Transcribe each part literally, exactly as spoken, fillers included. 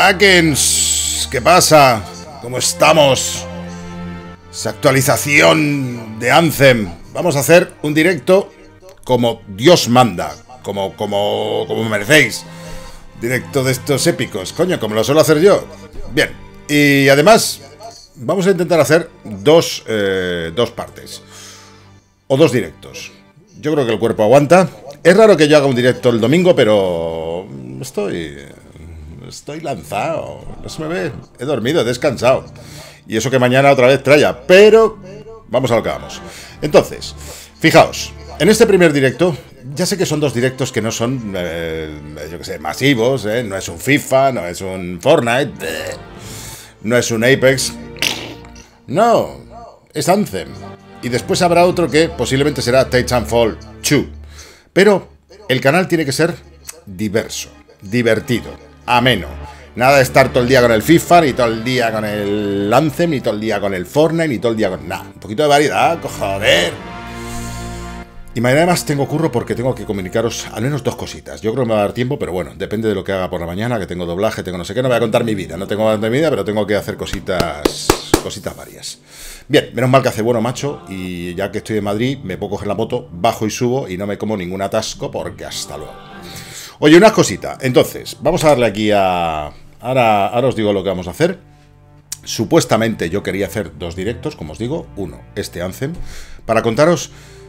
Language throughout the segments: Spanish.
Krakens, ¿qué pasa? ¿Cómo estamos? Esa actualización de Anthem. Vamos a hacer un directo como Dios manda, como, como, como merecéis. Directo de estos épicos, coño, como lo suelo hacer yo. Bien, y además vamos a intentar hacer dos, eh, dos partes. O dos directos. Yo creo que el cuerpo aguanta. Es raro que yo haga un directo el domingo, pero estoy... Estoy lanzado. No se me ve. He dormido, he descansado. Y eso que mañana otra vez traya. Pero vamos a lo que vamos. Entonces, fijaos. En este primer directo, ya sé que son dos directos que no son, eh, yo que sé, masivos, ¿eh? No es un FIFA, no es un Fortnite, no es un Apex. No, es Anthem. Y después habrá otro que posiblemente será Titanfall dos. Pero el canal tiene que ser diverso, divertido, ameno. Nada de estar todo el día con el FIFA, ni todo el día con el Anthem, ni todo el día con el Fortnite, ni todo el día con... Nada, un poquito de variedad, joder. Y mañana además tengo curro porque tengo que comunicaros al menos dos cositas. Yo creo que me va a dar tiempo, pero bueno, depende de lo que haga por la mañana, que tengo doblaje, tengo no sé qué, no voy a contar mi vida. No tengo que contar mi vida, pero tengo que hacer cositas, cositas varias. Bien, menos mal que hace bueno, macho, y ya que estoy en Madrid, me puedo coger la moto, bajo y subo y no me como ningún atasco porque hasta luego. Oye, una cosita. Entonces, vamos a darle aquí a... Ahora, ahora os digo lo que vamos a hacer. Supuestamente yo quería hacer dos directos, como os digo. Uno, este Anthem, para contaros...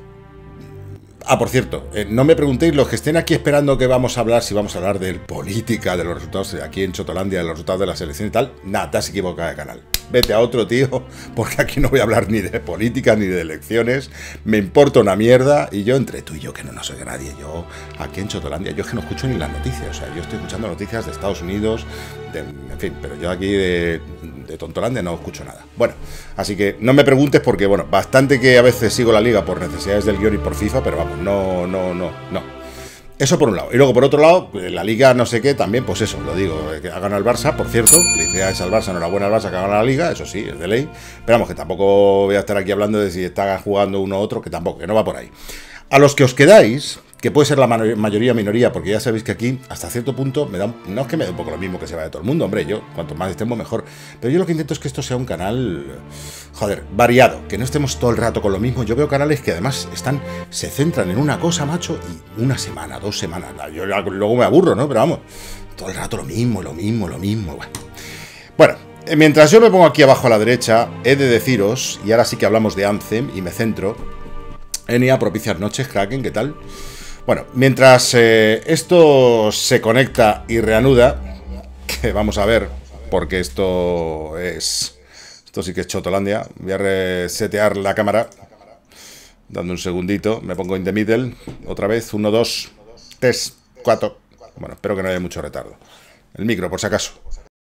Ah, por cierto, eh, no me preguntéis, los que estén aquí esperando que vamos a hablar, si vamos a hablar de política, de los resultados de aquí en Chotolandia, de los resultados de la selección y tal, nada, te has equivocado de canal. Vete a otro, tío, porque aquí no voy a hablar ni de política ni de elecciones, me importa una mierda, y yo entre tú y yo, que no, no soy de nadie, yo aquí en Chotolandia, yo es que no escucho ni las noticias, o sea, yo estoy escuchando noticias de Estados Unidos, de, en fin, pero yo aquí de... de Tontolandia no escucho nada. Bueno, así que no me preguntes porque, bueno, bastante que a veces sigo la liga por necesidades del guión y por FIFA, pero vamos, no, no, no, no. Eso por un lado. Y luego por otro lado, la liga no sé qué, también, pues eso, lo digo, que ha ganado el Barça, por cierto, felicidades al Barça, enhorabuena al Barça que ha ganado la liga, eso sí, es de ley, pero vamos, que tampoco voy a estar aquí hablando de si está jugando uno u otro, que tampoco, que no va por ahí. A los que os quedáis, que puede ser la mayoría minoría, porque ya sabéis que aquí, hasta cierto punto, me da un, no es que me dé un poco lo mismo que se vaya de todo el mundo, hombre, yo, cuanto más estemos mejor, pero yo lo que intento es que esto sea un canal, joder, variado, que no estemos todo el rato con lo mismo. Yo veo canales que además están, se centran en una cosa, macho, y una semana, dos semanas, yo luego me aburro, ¿no? Pero vamos, todo el rato lo mismo, lo mismo, lo mismo, bueno. Bueno, mientras yo me pongo aquí abajo a la derecha, he de deciros, y ahora sí que hablamos de Anthem, y me centro, Enia, propicias noches, Kraken, ¿qué tal? Bueno, mientras eh, esto se conecta y reanuda, que vamos a ver, porque esto es... Esto sí que es Chotolandia. Voy a resetear la cámara, dando un segundito. Me pongo in the middle, otra vez, uno, dos, tres, cuatro. Bueno, espero que no haya mucho retardo. El micro, por si acaso.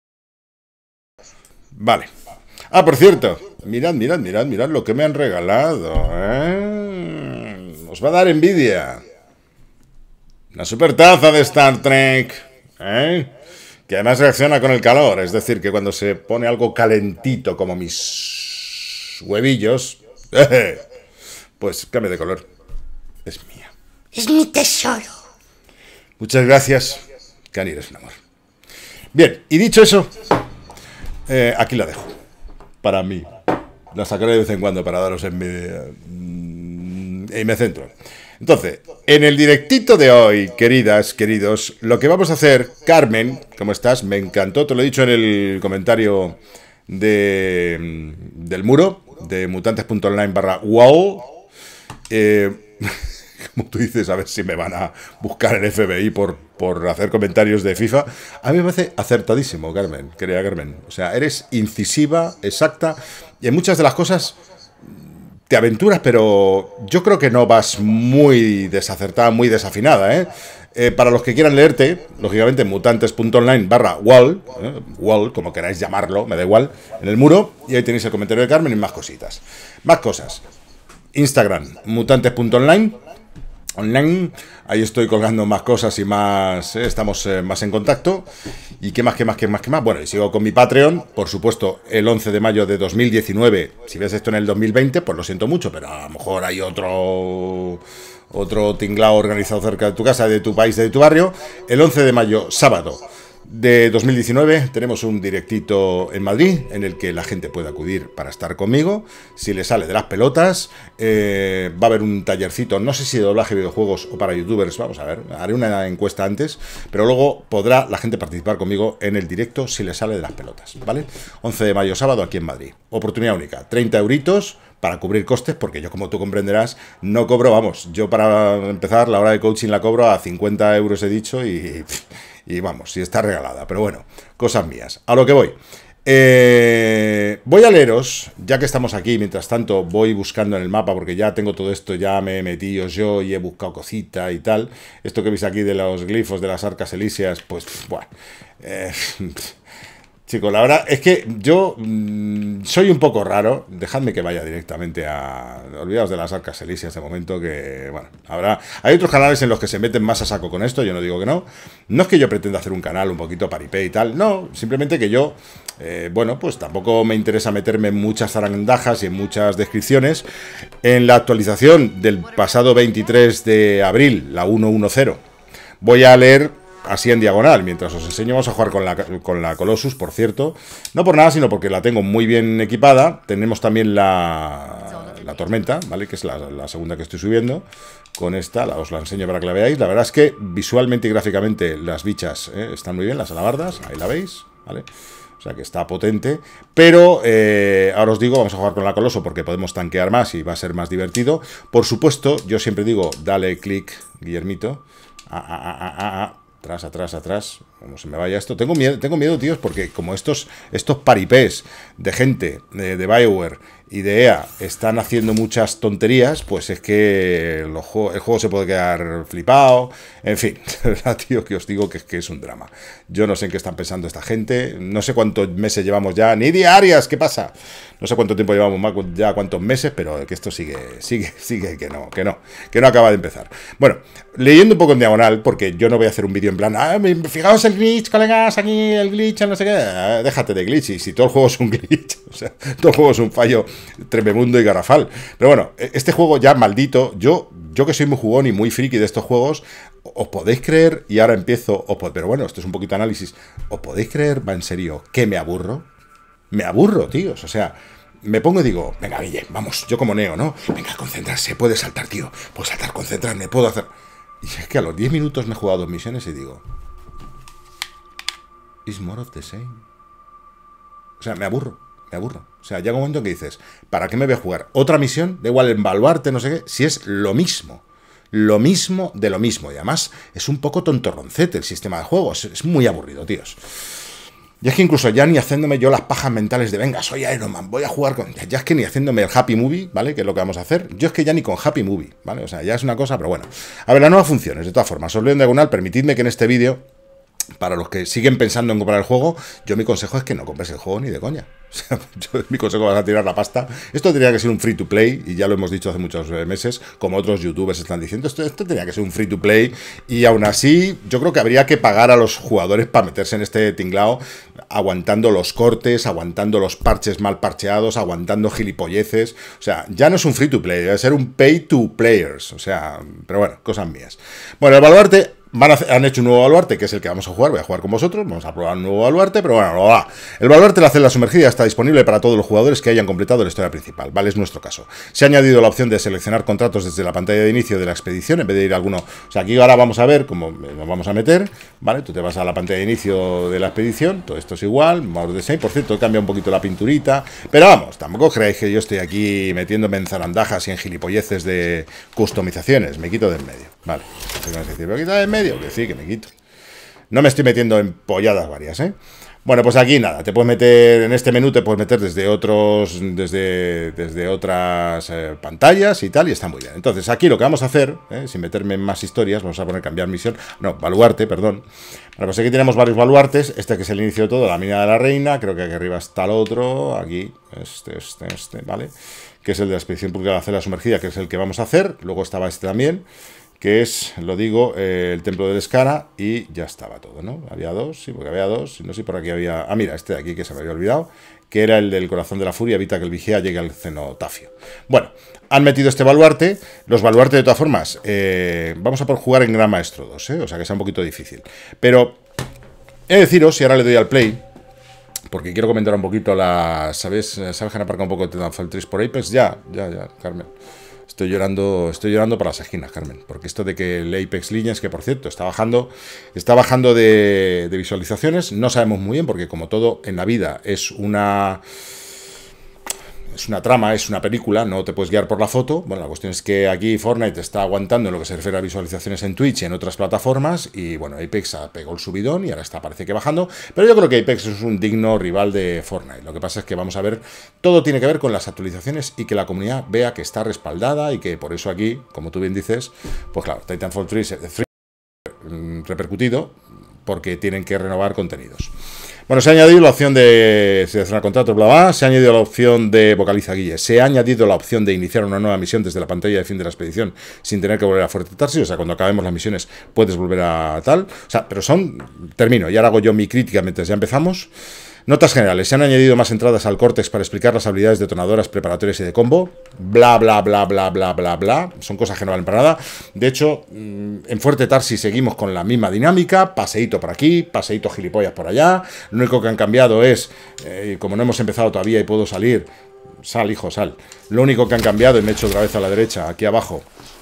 Vale. Ah, por cierto, mirad, mirad, mirad, mirad lo que me han regalado, ¿eh? Os va a dar envidia. Una super taza de Star Trek, ¿eh? Que además reacciona con el calor, es decir, que cuando se pone algo calentito como mis huevillos, ¿eh? Pues cambia de color. Es mía. Es mi tesoro. Muchas gracias, Cani, eres un amor. Bien, y dicho eso, eh, aquí la dejo. Para mí. La sacaré de vez en cuando para daros envidia. Y me centro. Entonces, en el directito de hoy, queridas, queridos, lo que vamos a hacer, Carmen, ¿cómo estás? Me encantó, te lo he dicho en el comentario de, del muro, de mutantes.online barra wow. Eh, como tú dices, a ver si me van a buscar el F B I por, por hacer comentarios de FIFA. A mí me parece acertadísimo, Carmen, querida Carmen. O sea, eres incisiva, exacta, y en muchas de las cosas... te aventuras, pero yo creo que no vas muy desacertada, muy desafinada, ¿eh? Eh, para los que quieran leerte, lógicamente, mutantes.online barra wall, ¿eh? wall, como queráis llamarlo, me da igual, en el muro, y ahí tenéis el comentario de Carmen y más cositas. Más cosas. Instagram, mutantes.online, online, ahí estoy colgando más cosas y más, eh, estamos eh, más en contacto. ¿Y qué más, qué más, qué más, qué más? Bueno, y sigo con mi Patreon, por supuesto, el once de mayo de dos mil diecinueve. Si ves esto en el dos mil veinte, pues lo siento mucho, pero a lo mejor hay otro otro tinglao organizado cerca de tu casa, de tu país, de tu barrio. El once de mayo, sábado, de dos mil diecinueve tenemos un directito en Madrid en el que la gente puede acudir para estar conmigo. Si le sale de las pelotas, eh, va a haber un tallercito, no sé si de doblaje de videojuegos o para youtubers, vamos a ver, haré una encuesta antes, pero luego podrá la gente participar conmigo en el directo si le sale de las pelotas, ¿vale? once de mayo, sábado, aquí en Madrid. Oportunidad única, treinta euritos para cubrir costes, porque yo, como tú comprenderás, no cobro, vamos, yo para empezar la hora de coaching la cobro a cincuenta euros, he dicho, y... Y vamos, si está regalada, pero bueno, cosas mías. A lo que voy. Eh, voy a leeros, ya que estamos aquí, mientras tanto voy buscando en el mapa, porque ya tengo todo esto, ya me he metido yo y he buscado cosita y tal. Esto que veis aquí de los glifos de las arcas elíseas, pues, bueno... Eh, Chicos, la verdad es que yo mmm, soy un poco raro. Dejadme que vaya directamente a... Olvidaos de las arcas elíseas de momento, que... Bueno, habrá... Hay otros canales en los que se meten más a saco con esto, yo no digo que no. No es que yo pretenda hacer un canal un poquito paripé y tal, no. Simplemente que yo, eh, bueno, pues tampoco me interesa meterme en muchas zarandajas y en muchas descripciones. En la actualización del pasado veintitrés de abril, la uno punto diez, voy a leer... así en diagonal, mientras os enseño. Vamos a jugar con la, con la Colossus, por cierto. No por nada, sino porque la tengo muy bien equipada. Tenemos también la, la Tormenta, ¿vale? Que es la, la segunda que estoy subiendo. Con esta, la, os la enseño para que la veáis. La verdad es que visualmente y gráficamente las bichas eh, están muy bien, las alabardas. Ahí la veis, ¿vale? O sea que está potente. Pero eh, ahora os digo, vamos a jugar con la Coloso porque podemos tanquear más y va a ser más divertido. Por supuesto, yo siempre digo, dale clic, Guillermito. Ah, ah, ah, ah, ah. Atrás, atrás, atrás. Como se me vaya esto. Tengo miedo, tengo miedo, tíos, porque como estos, estos paripés de gente de, de BioWare y de E A están haciendo muchas tonterías, pues es que los juegos, el juego se puede quedar flipado. En fin, de verdad, tío, que os digo que es que es un drama. Yo no sé en qué están pensando esta gente. No sé cuántos meses llevamos ya, ni diarias, ¿qué pasa? No sé cuánto tiempo llevamos más, ya cuántos meses, pero que esto sigue, sigue, sigue, que no, que no, que no acaba de empezar. Bueno, leyendo un poco en diagonal, porque yo no voy a hacer un vídeo en plan, ah, fijaos el glitch, colegas, aquí el glitch, no sé qué. Ah, déjate de glitch, y si todo el juego es un glitch, o sea, todo el juego es un fallo tremebundo y garrafal. Pero bueno, este juego ya maldito, yo, yo que soy muy jugón y muy friki de estos juegos, os podéis creer, y ahora empiezo, os, pero bueno, esto es un poquito de análisis, os podéis creer, va en serio, que me aburro. Me aburro, tíos, o sea, me pongo y digo, venga, Guille, vamos, yo como Neo, ¿no? Venga, concentrarse, puede saltar, tío, puedo saltar, concentrarme, puedo hacer... Y es que a los diez minutos me he jugado dos misiones y digo, it's more of the same. O sea, me aburro, me aburro. O sea, llega un momento en que dices, ¿para qué me voy a jugar otra misión? Da igual en Baluarte, no sé qué, si es lo mismo. Lo mismo de lo mismo. Y además es un poco tontorroncete el sistema de juego. Es, es muy aburrido, tíos. Y es que incluso ya ni haciéndome yo las pajas mentales de, venga, soy Iron Man, voy a jugar con... Ya es que ni haciéndome el Happy Movie, ¿vale? Que es lo que vamos a hacer. Yo es que ya ni con Happy Movie, ¿vale? O sea, ya es una cosa, pero bueno. A ver, las nuevas funciones, de todas formas. Os leo en diagonal, permitidme que en este vídeo, para los que siguen pensando en comprar el juego, yo mi consejo es que no compres el juego ni de coña. O sea, yo, mi consejo vas a tirar la pasta. Esto tendría que ser un free to play, y ya lo hemos dicho hace muchos meses, como otros youtubers están diciendo, esto, esto tendría que ser un free to play, y aún así yo creo que habría que pagar a los jugadores para meterse en este tinglao, aguantando los cortes, aguantando los parches mal parcheados, aguantando gilipolleces. O sea, ya no es un free to play, debe ser un pay to players. O sea, pero bueno, cosas mías. Bueno, el Baluarte... Van a hacer, han hecho un nuevo baluarte, que es el que vamos a jugar. Voy a jugar con vosotros, vamos a probar un nuevo baluarte, pero bueno, no va. El baluarte de la celda sumergida está disponible para todos los jugadores que hayan completado la historia principal, ¿vale? Es nuestro caso. Se ha añadido la opción de seleccionar contratos desde la pantalla de inicio de la expedición, en vez de ir a alguno... O sea, aquí ahora vamos a ver cómo nos vamos a meter, ¿vale? Tú te vas a la pantalla de inicio de la expedición, todo esto es igual, more the same. Por cierto, cambia un poquito la pinturita, pero vamos, tampoco creáis que yo estoy aquí metiéndome en zarandajas y en gilipolleces de customizaciones. Me quito de en medio, ¿vale? ¿Me quito de en medio? Que sí, que me quito. No me estoy metiendo en polladas varias, ¿eh? Bueno, pues aquí nada, te puedes meter en este menú, te puedes meter desde otros, desde, desde otras eh, pantallas y tal, y está muy bien. Entonces, aquí lo que vamos a hacer, eh, sin meterme en más historias, vamos a poner cambiar misión, no, baluarte, perdón. Bueno, pues aquí tenemos varios baluartes, este que es el inicio de todo, la mina de la reina, creo que aquí arriba está el otro, aquí, este, este, este, ¿vale? Que es el de la expedición pública de la celda sumergida, que es el que vamos a hacer, luego estaba este también, que es, lo digo, eh, el templo del Escara, y ya estaba todo, ¿no? Había dos, sí, porque había dos, no sé si por aquí había... Ah, mira, este de aquí que se me había olvidado, que era el del corazón de la furia, evita que el vigía llegue al cenotafio. Bueno, han metido este baluarte, los baluartes de todas formas, eh, vamos a por jugar en Gran Maestro dos, ¿eh? O sea que sea un poquito difícil, pero... He de deciros, y ahora le doy al play, porque quiero comentar un poquito la... ¿Sabes? ¿Sabes que han aparcado un poco de Titanfall tres por Apex? Ya, ya, ya, Carmen. Estoy llorando, estoy llorando por las esquinas, Carmen. Porque esto de que el Apex Legends, que por cierto, está bajando, está bajando de, de visualizaciones, no sabemos muy bien, porque como todo en la vida es una... Es una trama, es una película, no te puedes guiar por la foto. Bueno, la cuestión es que aquí Fortnite está aguantando en lo que se refiere a visualizaciones en Twitch y en otras plataformas. Y bueno, Apex pegó el subidón y ahora está, parece que bajando. Pero yo creo que Apex es un digno rival de Fortnite. Lo que pasa es que vamos a ver, todo tiene que ver con las actualizaciones y que la comunidad vea que está respaldada y que por eso aquí, como tú bien dices, pues claro, Titanfall tres repercutido porque tienen que renovar contenidos. Bueno, se ha añadido la opción de seleccionar contratos, bla, bla, se ha añadido la opción de vocaliza Guille, se ha añadido la opción de iniciar una nueva misión desde la pantalla de fin de la expedición sin tener que volver a Fuerte Tarsis, o sea, cuando acabemos las misiones puedes volver a tal, o sea, pero son, termino, y ahora hago yo mi crítica mientras ya empezamos. Notas generales. Se han añadido más entradas al córtex para explicar las habilidades detonadoras, preparatorias y de combo. Bla, bla, bla, bla, bla, bla, bla. Son cosas que no valen para nada. De hecho, en Fuerte Tarsis seguimos con la misma dinámica. Paseíto por aquí, paseíto gilipollas por allá. Lo único que han cambiado es, eh, como no hemos empezado todavía y puedo salir, sal, hijo, sal. Lo único que han cambiado, y me echo otra vez a la derecha, aquí abajo,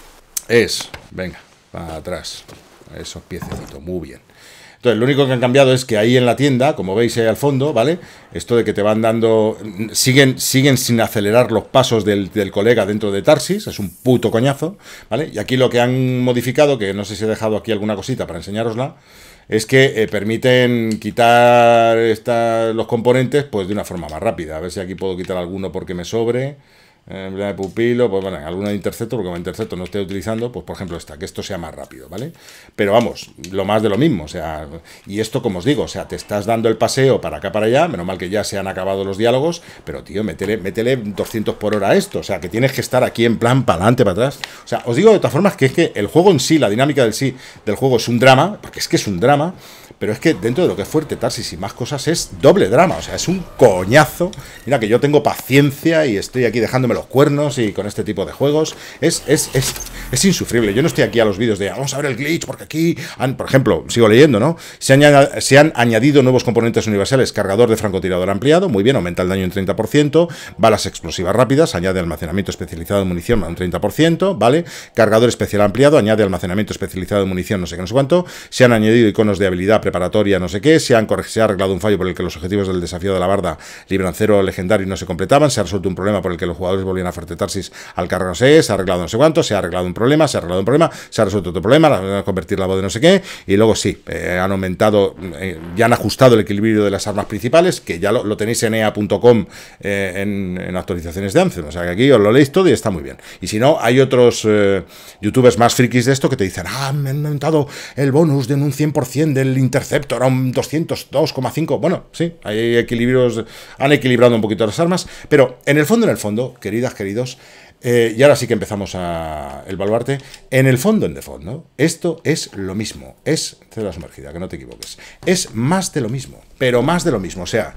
es, venga, para atrás. Esos piececitos, muy bien. Entonces, lo único que han cambiado es que ahí en la tienda, como veis ahí al fondo, ¿vale? Esto de que te van dando... Siguen, siguen sin acelerar los pasos del, del colega dentro de Tarsis, es un puto coñazo, ¿vale? Y aquí lo que han modificado, que no sé si he dejado aquí alguna cosita para enseñárosla, es que eh, permiten quitar esta, los componentes pues de una forma más rápida. A ver si aquí puedo quitar alguno porque me sobre... emblema de pupilo, pues bueno, alguna de intercepto, porque como intercepto no estoy utilizando, pues por ejemplo esta, que esto sea más rápido, ¿vale? Pero vamos, lo más de lo mismo, o sea, y esto como os digo, o sea, te estás dando el paseo para acá, para allá, menos mal que ya se han acabado los diálogos, pero tío, métele, métele doscientos por hora a esto, o sea, que tienes que estar aquí en plan para adelante, para atrás, o sea, os digo de todas formas que es que el juego en sí, la dinámica del sí, del juego es un drama, porque es que es un drama, pero es que dentro de lo que es Fuerte Tarsis y más cosas es doble drama, o sea, es un coñazo. Mira que yo tengo paciencia y estoy aquí dejándome los cuernos y con este tipo de juegos, es, es, es, es insufrible. Yo no estoy aquí a los vídeos de vamos a ver el glitch, porque aquí, han, por ejemplo, sigo leyendo, ¿no? Se han, se han añadido nuevos componentes universales, cargador de francotirador ampliado, muy bien, aumenta el daño un treinta por ciento, balas explosivas rápidas, añade almacenamiento especializado de munición a un treinta por ciento, ¿vale? Cargador especial ampliado, añade almacenamiento especializado de munición, no sé qué, no sé cuánto, se han añadido iconos de habilidad preparatoria, no sé qué, se, han se ha arreglado un fallo por el que los objetivos del desafío de la barda libran cero legendario y no se completaban, se ha resuelto un problema por el que los jugadores volvían a Fuerte Tarsis al cargar no sé, se ha arreglado no sé cuánto, se ha arreglado un problema, se ha arreglado un problema, se ha resuelto otro problema, la, convertir la voz de no sé qué, y luego sí, eh, han aumentado, eh, ya han ajustado el equilibrio de las armas principales, que ya lo, lo tenéis en E A punto com eh, en, en actualizaciones de Anthem, o sea que aquí os lo leéis todo y está muy bien. Y si no, hay otros eh, youtubers más frikis de esto que te dicen, ah, me han aumentado el bonus de un cien por ciento del Interceptor a un doscientos dos coma cinco, bueno, sí, hay equilibrios, han equilibrado un poquito las armas, pero en el fondo, en el fondo, queridas, queridos, Eh, y ahora sí que empezamos a el baluarte. En el fondo, en de fondo, esto es lo mismo. Es célula sumergida, que no te equivoques. Es más de lo mismo, pero más de lo mismo. O sea,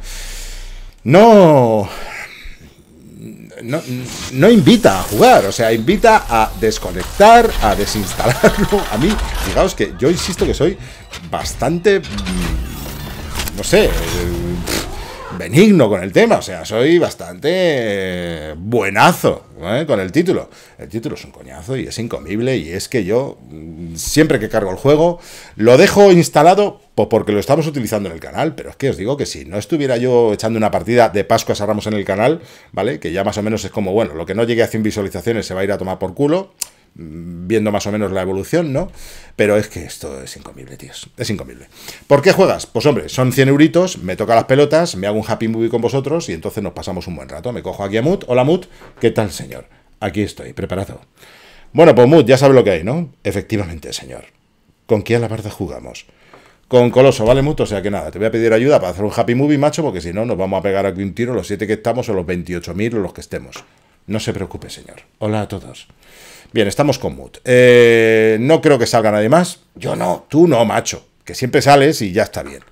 no, no, no invita a jugar. O sea, invita a desconectar, a desinstalarlo. A mí, fijaos que yo insisto que soy bastante, no sé, benigno con el tema, o sea, soy bastante buenazo, ¿eh? Con el título. El título es un coñazo y es incomible, y es que yo, siempre que cargo el juego, lo dejo instalado pues porque lo estamos utilizando en el canal, pero es que os digo que si no estuviera yo echando una partida de Pascuas a Ramos en el canal, ¿vale? Que ya más o menos es como, bueno, lo que no llegue a cien visualizaciones se va a ir a tomar por culo, viendo más o menos la evolución, ¿no? Pero es que esto es incomible, tíos, es incomible. ¿Por qué juegas? Pues hombre, son cien euritos, me toca las pelotas, me hago un happy movie con vosotros y entonces nos pasamos un buen rato. Me cojo aquí a Mut. Hola Mut, ¿qué tal, señor? Aquí estoy, preparado. Bueno, pues Mut, ya sabe lo que hay, ¿no? Efectivamente, señor. ¿Con quién la barda jugamos? Con Coloso, ¿vale, Mut? O sea que nada, te voy a pedir ayuda para hacer un happy movie, macho, porque si no nos vamos a pegar aquí un tiro los siete que estamos o los veintiocho mil o los que estemos. No se preocupe, señor. Hola a todos. Bien, estamos con Mut. Eh, no creo que salga nadie más. Yo no, tú no, macho. Que siempre sales y ya está bien.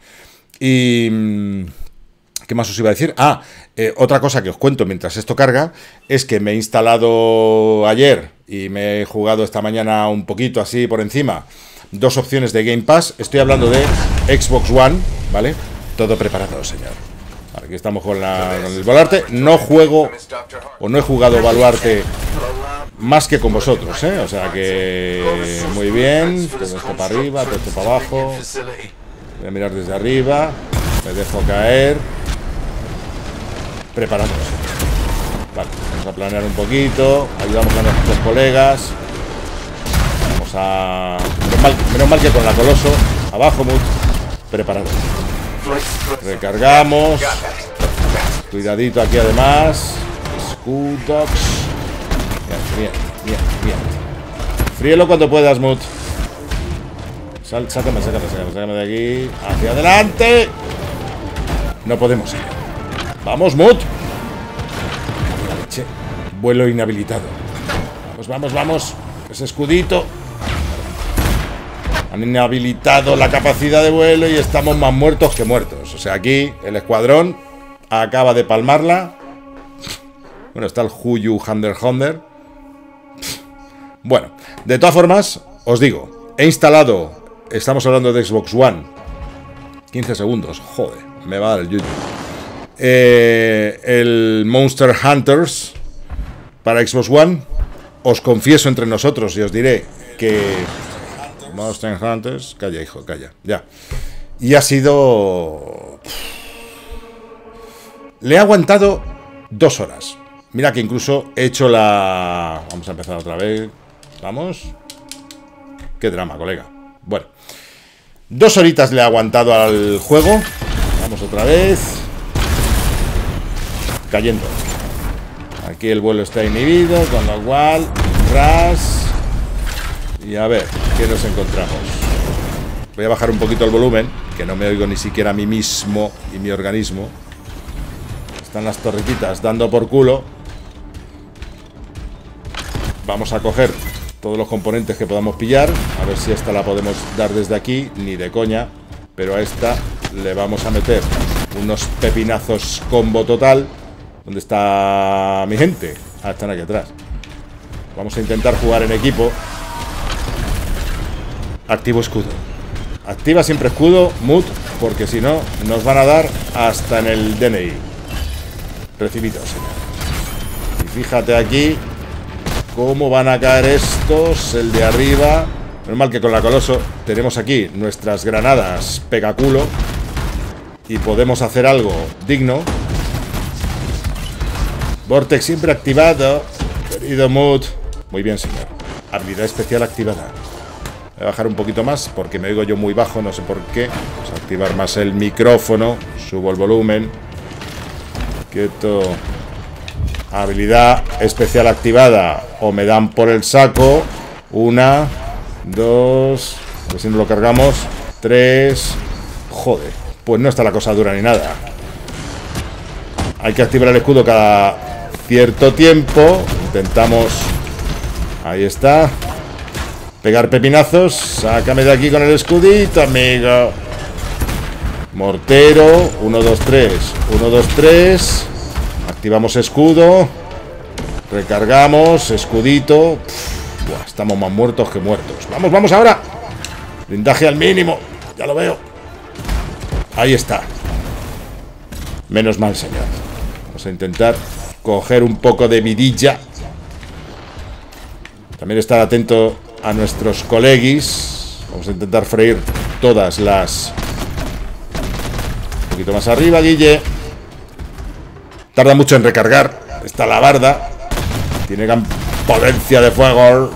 Y... ¿qué más os iba a decir? Ah, eh, otra cosa que os cuento mientras esto carga es que me he instalado ayer y me he jugado esta mañana un poquito así por encima dos opciones de Game Pass. Estoy hablando de Xbox One, ¿vale? Todo preparado, señor. Aquí estamos con, la, con el baluarte. No juego o no he jugado baluarte más que con vosotros, ¿eh? O sea que muy bien. Todo esto para arriba, todo esto para abajo. Voy a mirar desde arriba. Me dejo caer. Preparándonos. Vale, vamos a planear un poquito. Ayudamos a nuestros colegas. Vamos a... Menos mal, menos mal que con la Coloso. Abajo, mucho. Preparado. Recargamos. Cuidadito aquí además. Scudox. Bien, bien, bien. Fríelo cuando puedas, Mut. Sal, sácame, sácame, sácame, sácame de aquí. Hacia adelante. No podemos ir. Vamos, Mut. Leche. Vuelo inhabilitado. Vamos, vamos, vamos. Ese escudito. Han inhabilitado la capacidad de vuelo y estamos más muertos que muertos. O sea, aquí el escuadrón acaba de palmarla. Bueno, está el Huyu Hunter Hunter. Bueno, de todas formas, os digo, he instalado, estamos hablando de Xbox One. quince segundos, joder, me va a dar el YouTube. Eh, el Monster Hunters para Xbox One. Os confieso entre nosotros y os diré que... Monster Hunters, calla hijo, calla, ya. Y ha sido... Le he aguantado dos horas. Mira que incluso he hecho la... Vamos a empezar otra vez. Vamos. Qué drama, colega. Bueno. Dos horitas le he aguantado al juego. Vamos otra vez. Cayendo. Aquí el vuelo está inhibido, con lo cual... Ras... Y a ver, ¿qué nos encontramos? Voy a bajar un poquito el volumen, que no me oigo ni siquiera a mí mismo y mi organismo. Están las torretitas dando por culo. Vamos a coger todos los componentes que podamos pillar. A ver si esta la podemos dar desde aquí. Ni de coña. Pero a esta le vamos a meter unos pepinazos combo total. ¿Dónde está mi gente? Ah, están aquí atrás. Vamos a intentar jugar en equipo. Activo escudo. Activa siempre escudo, Mut, porque si no, nos van a dar hasta en el D N I. Recibido, señor. Y fíjate aquí cómo van a caer estos, el de arriba. Normal que con la Coloso tenemos aquí nuestras granadas pegaculo y podemos hacer algo digno. Vortex siempre activado. Querido Mut. Muy bien, señor. Habilidad especial activada. Voy a bajar un poquito más porque me oigo yo muy bajo, no sé por qué. Vamos a activar más el micrófono. Subo el volumen. Quieto. Habilidad especial activada. O me dan por el saco. Una, dos. A ver si no lo cargamos. Tres. Joder. Pues no está la cosa dura ni nada. Hay que activar el escudo cada cierto tiempo. Intentamos. Ahí está. Pegar pepinazos. Sácame de aquí con el escudito, amigo. Mortero. Uno, dos, tres. Uno, dos, tres. Activamos escudo. Recargamos. Escudito. Pff, buah, estamos más muertos que muertos. Vamos, vamos ahora. Blindaje al mínimo. Ya lo veo. Ahí está. Menos mal, señor. Vamos a intentar coger un poco de vidilla. También estar atento a nuestros coleguis. Vamos a intentar freír todas las... Un poquito más arriba, Guille. Tarda mucho en recargar esta alabarda. Tiene gran potencia de fuego.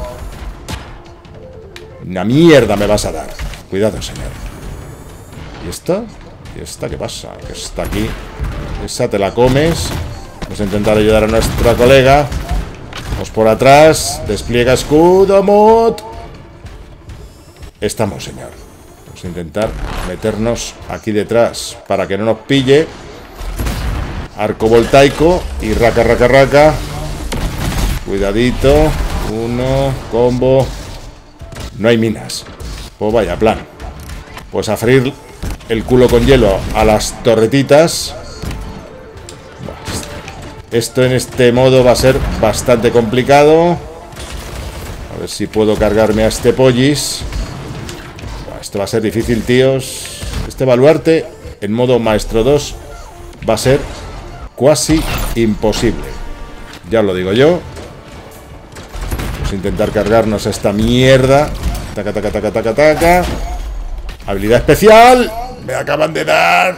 Una mierda me vas a dar. Cuidado, señor. ¿Y esta? ¿Y esta qué pasa? Que está aquí. Esa te la comes. Vamos a intentar ayudar a nuestra colega. Vamos por atrás. Despliega escudo, Mut. Estamos, señor. Vamos a intentar meternos aquí detrás para que no nos pille. Arco voltaico. Y raca, raca, raca. Cuidadito. Uno. Combo. No hay minas. Pues vaya plan. Pues a freír el culo con hielo a las torretitas. Esto en este modo va a ser bastante complicado. A ver si puedo cargarme a este pollis. Esto va a ser difícil, tíos. Este baluarte en modo Maestro dos va a ser casi imposible. Ya os lo digo yo. Vamos a intentar cargarnos esta mierda. Taca, taca, taca, taca, taca. Habilidad especial. Me acaban de dar.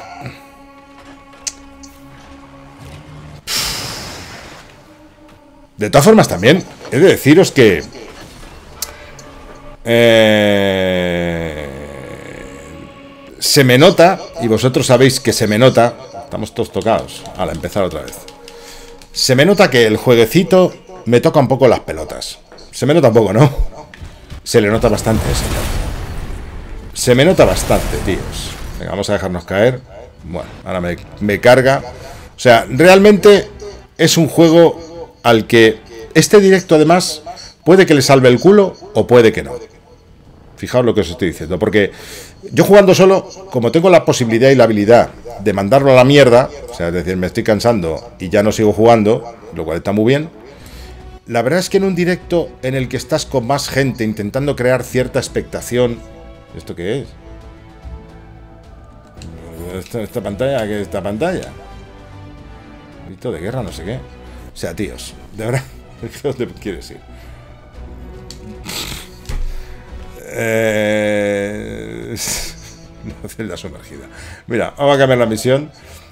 De todas formas también he de deciros que eh, se me nota, y vosotros sabéis que se me nota. Estamos todos tocados. Ahora, empezar otra vez. Se me nota que el jueguecito me toca un poco las pelotas. Se me nota un poco, ¿no? Se le nota bastante, señor. Se me nota bastante, tíos. Venga, vamos a dejarnos caer. Bueno, ahora me, me carga. O sea, realmente es un juego al que este directo, además, puede que le salve el culo o puede que no. Fijaos lo que os estoy diciendo. Porque yo jugando solo, como tengo la posibilidad y la habilidad de mandarlo a la mierda, o sea, es decir, me estoy cansando y ya no sigo jugando, lo cual está muy bien. La verdad es que en un directo en el que estás con más gente intentando crear cierta expectación... ¿Esto qué es? ¿Esta, esta pantalla? ¿Qué es esta pantalla? Grito de guerra, no sé qué. O sea, tíos, de verdad, ¿dónde quieres ir? Eh... La sumergida. Mira, vamos a cambiar la misión.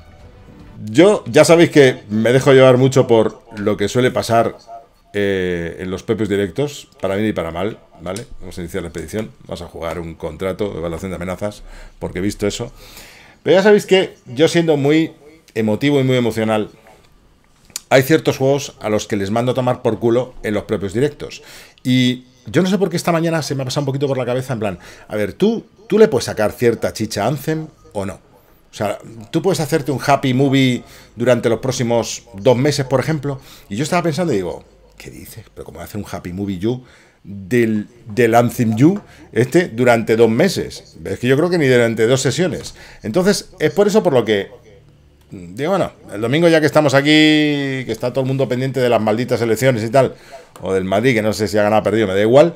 Yo, ya sabéis que me dejo llevar mucho por lo que suele pasar eh, en los propios directos, para bien y para mal, ¿vale? Vamos a iniciar la expedición, vamos a jugar un contrato de evaluación de amenazas, porque he visto eso. Pero ya sabéis que yo, siendo muy emotivo y muy emocional, hay ciertos juegos a los que les mando a tomar por culo en los propios directos. Y yo no sé por qué esta mañana se me ha pasado un poquito por la cabeza, en plan, a ver, tú, tú le puedes sacar cierta chicha a Anthem o no. O sea, tú puedes hacerte un happy movie durante los próximos dos meses, por ejemplo. Y yo estaba pensando y digo, ¿qué dices? Pero ¿cómo hacer un happy movie you del, del Anthem you este durante dos meses? Es que yo creo que ni durante dos sesiones. Entonces, es por eso por lo que digo, bueno, el domingo, ya que estamos aquí, que está todo el mundo pendiente de las malditas elecciones y tal, o del Madrid, que no sé si ha ganado o perdido, me da igual,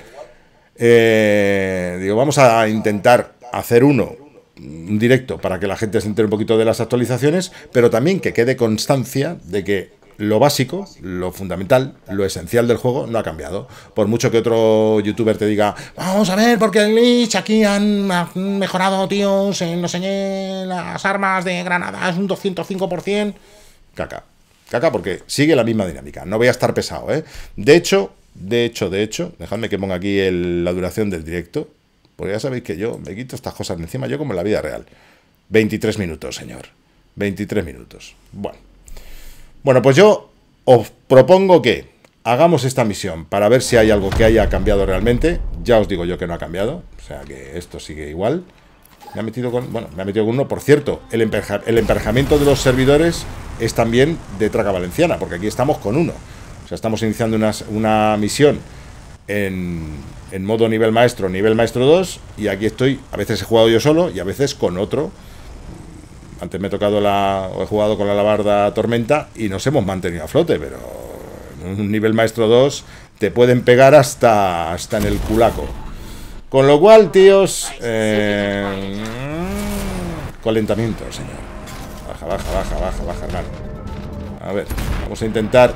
eh, digo, vamos a intentar hacer uno, un directo, para que la gente se entere un poquito de las actualizaciones, pero también que quede constancia de que lo básico, lo fundamental, lo esencial del juego no ha cambiado. Por mucho que otro youtuber te diga, vamos a ver, porque el Lich aquí han mejorado, tíos, en, nos enseñé las armas de granadas un doscientos cinco por ciento. Caca. Caca, porque sigue la misma dinámica. No voy a estar pesado, ¿eh? De hecho, de hecho, de hecho, dejadme que ponga aquí el, la duración del directo, porque ya sabéis que yo me quito estas cosas de encima, yo como en la vida real. veintitrés minutos, señor. veintitrés minutos. Bueno. Bueno, pues yo os propongo que hagamos esta misión para ver si hay algo que haya cambiado realmente. Ya os digo yo que no ha cambiado, o sea que esto sigue igual. Me ha metido con, bueno, me ha metido con uno. Por cierto, el, empeja, el emparejamiento de los servidores es también de Traca Valenciana, porque aquí estamos con uno. O sea, estamos iniciando una, una misión en, en modo nivel maestro, nivel maestro dos, y aquí estoy, a veces he jugado yo solo y a veces con otro. Antes me he tocado la, o he jugado con la Alabarda Tormenta y nos hemos mantenido a flote, pero en un nivel maestro dos te pueden pegar hasta, hasta en el culaco. Con lo cual, tíos, eh, calentamiento, señor. Baja, baja, baja, baja, baja, hermano. A ver, vamos a intentar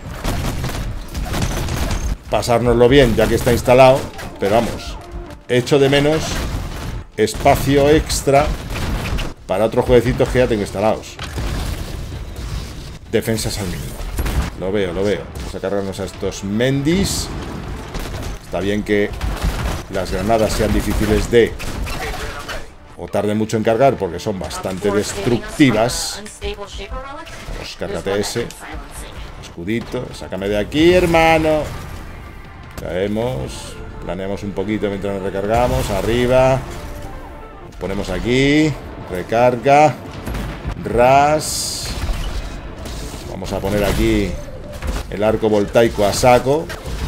pasárnoslo bien, ya que está instalado, pero vamos, echo de menos espacio extra para otros jueguecitos que ya tengo instalados. Defensas al mínimo. Lo veo, lo veo. Vamos a cargarnos a estos Mendis. Está bien que las granadas sean difíciles de, o tarden mucho en cargar, porque son bastante destructivas. Vamos, cárgate ese. Escudito. Sácame de aquí, hermano. Caemos. Planeamos un poquito mientras nos recargamos. Arriba. Nos ponemos aquí. Recarga. Ras. Vamos a poner aquí el arco voltaico a saco.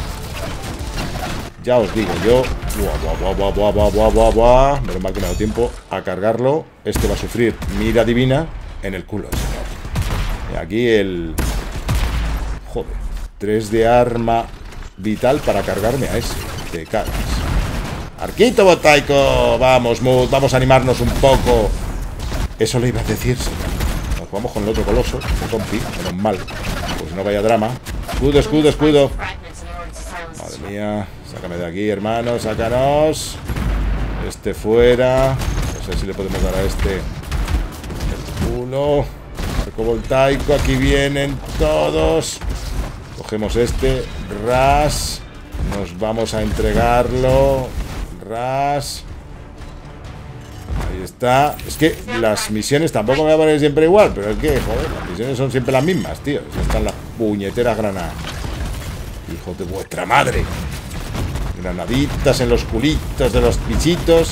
Ya os digo yo. Buah, buah, buah, buah, buah, buah, buah. Menos mal que me ha dado tiempo a cargarlo. Este va a sufrir mira divina en el culo, señor. Y aquí el... Joder. tres de arma vital para cargarme a ese. Te cagas. Arquito voltaico. Vamos, Mood. Vamos a animarnos un poco. Eso le iba a decir, señor. Nos vamos con el otro coloso, el compi, menos mal. Pues no vaya drama. Escudo, escudo, escudo. Madre mía. Sácame de aquí, hermano. Sácanos. Este fuera. No sé si le podemos dar a este el culo. Arco voltaico. Aquí vienen todos. Cogemos este. Ras. Nos vamos a entregarlo. Ras. Ahí está. Es que las misiones tampoco me van a poner siempre igual. Pero es que, joder, las misiones son siempre las mismas, tío. Ya están las puñeteras granadas. Hijos de vuestra madre. Granaditas en los culitos de los bichitos.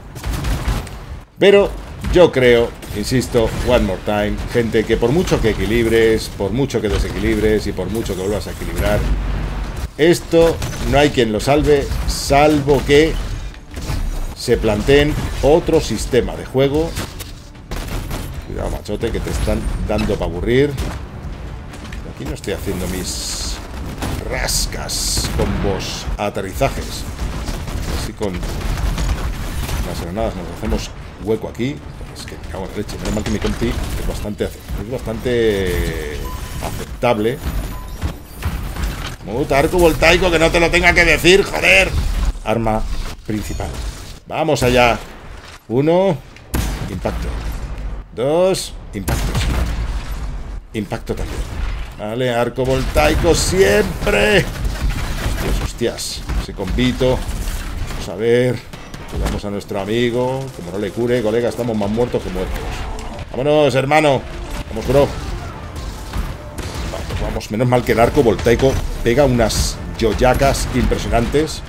Pero yo creo, insisto, one more time, gente, que por mucho que equilibres, por mucho que desequilibres y por mucho que vuelvas a equilibrar, esto no hay quien lo salve, salvo que se planteen otro sistema de juego. Cuidado, machote, que te están dando para aburrir. Aquí no estoy haciendo mis rascas, combos, aterrizajes. Así con las granadas nos hacemos hueco aquí. Es que me cago en la leche. Menos mal que mi compi es bastante, es bastante aceptable. Muta, arco voltaico, que no te lo tenga que decir, joder. Arma principal. Vamos allá. Uno. Impacto. Dos. Impacto. Impacto también. Vale, arco voltaico siempre. Hostias, hostias. Ese combito. Vamos a ver. Cuidamos a nuestro amigo. Como no le cure, colega, estamos más muertos que muertos. Vámonos, hermano. Vamos, bro. Vamos, vamos. Menos mal que el arco voltaico pega unas yoyacas impresionantes.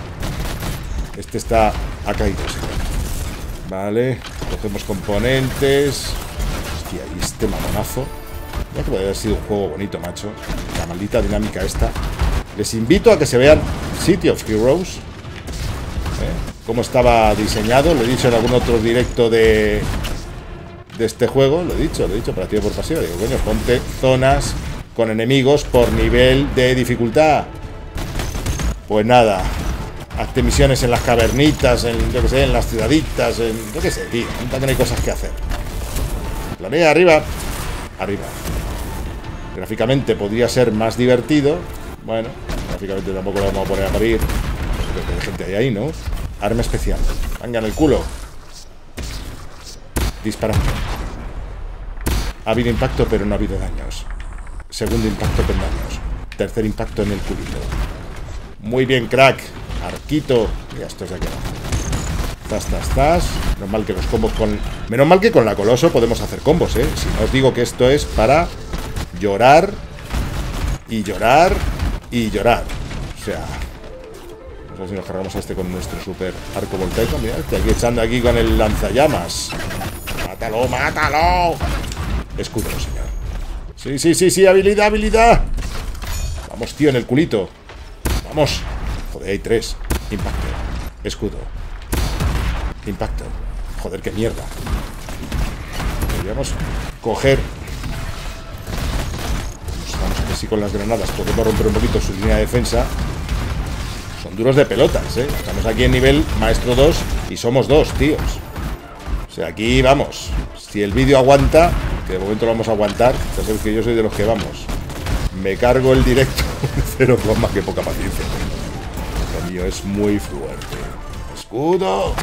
Este está... ha caído, señor. Vale. Cogemos componentes. Hostia, y este mamonazo. Ya que podría haber sido un juego bonito, macho. La maldita dinámica esta. Les invito a que se vean City of Heroes. ¿Eh? Cómo estaba diseñado. Lo he dicho en algún otro directo de... de este juego. Lo he dicho, lo he dicho, partido por pasivo. Digo, coño, ponte zonas con enemigos por nivel de dificultad. Pues nada. Hazte misiones en las cavernitas, en, yo que sé, en las ciudaditas, en... yo que sé, tío. También hay cosas que hacer. Planea arriba. Arriba. Gráficamente podría ser más divertido. Bueno, gráficamente tampoco lo vamos a poner a parir. Creo que hay gente ahí, ahí, ¿no? Arma especial. Venga, en el culo. Disparando. Ha habido impacto, pero no ha habido daños. Segundo impacto con daños. Tercer impacto en el culito. Muy bien, crack. Arquito. Ya esto es de aquí abajo. Zas, zas, zas. Menos mal que los combos con... Menos mal que con la Coloso podemos hacer combos, ¿eh? Si no os digo que esto es para llorar y llorar y llorar. O sea... No sé si nos cargamos a este con nuestro super arco voltaico. Mira, estoy aquí echando aquí con el lanzallamas. ¡Mátalo, mátalo! Escudo, señor. Sí, sí, sí, sí, habilidad, habilidad. Vamos, tío, en el culito. Vamos. Joder, hay tres. Impacto. Escudo. Impacto. Joder, qué mierda. Podríamos coger. Vamos a ver si con las granadas podemos romper un poquito su línea de defensa. Son duros de pelotas, ¿eh? Estamos aquí en nivel maestro dos y somos dos, tíos. O sea, aquí vamos. Si el vídeo aguanta, que de momento lo vamos a aguantar, ya sabéis que yo soy de los que vamos. Me cargo el directo. Cero coma, que poca paciencia. Lo mío es muy fuerte. Escudo.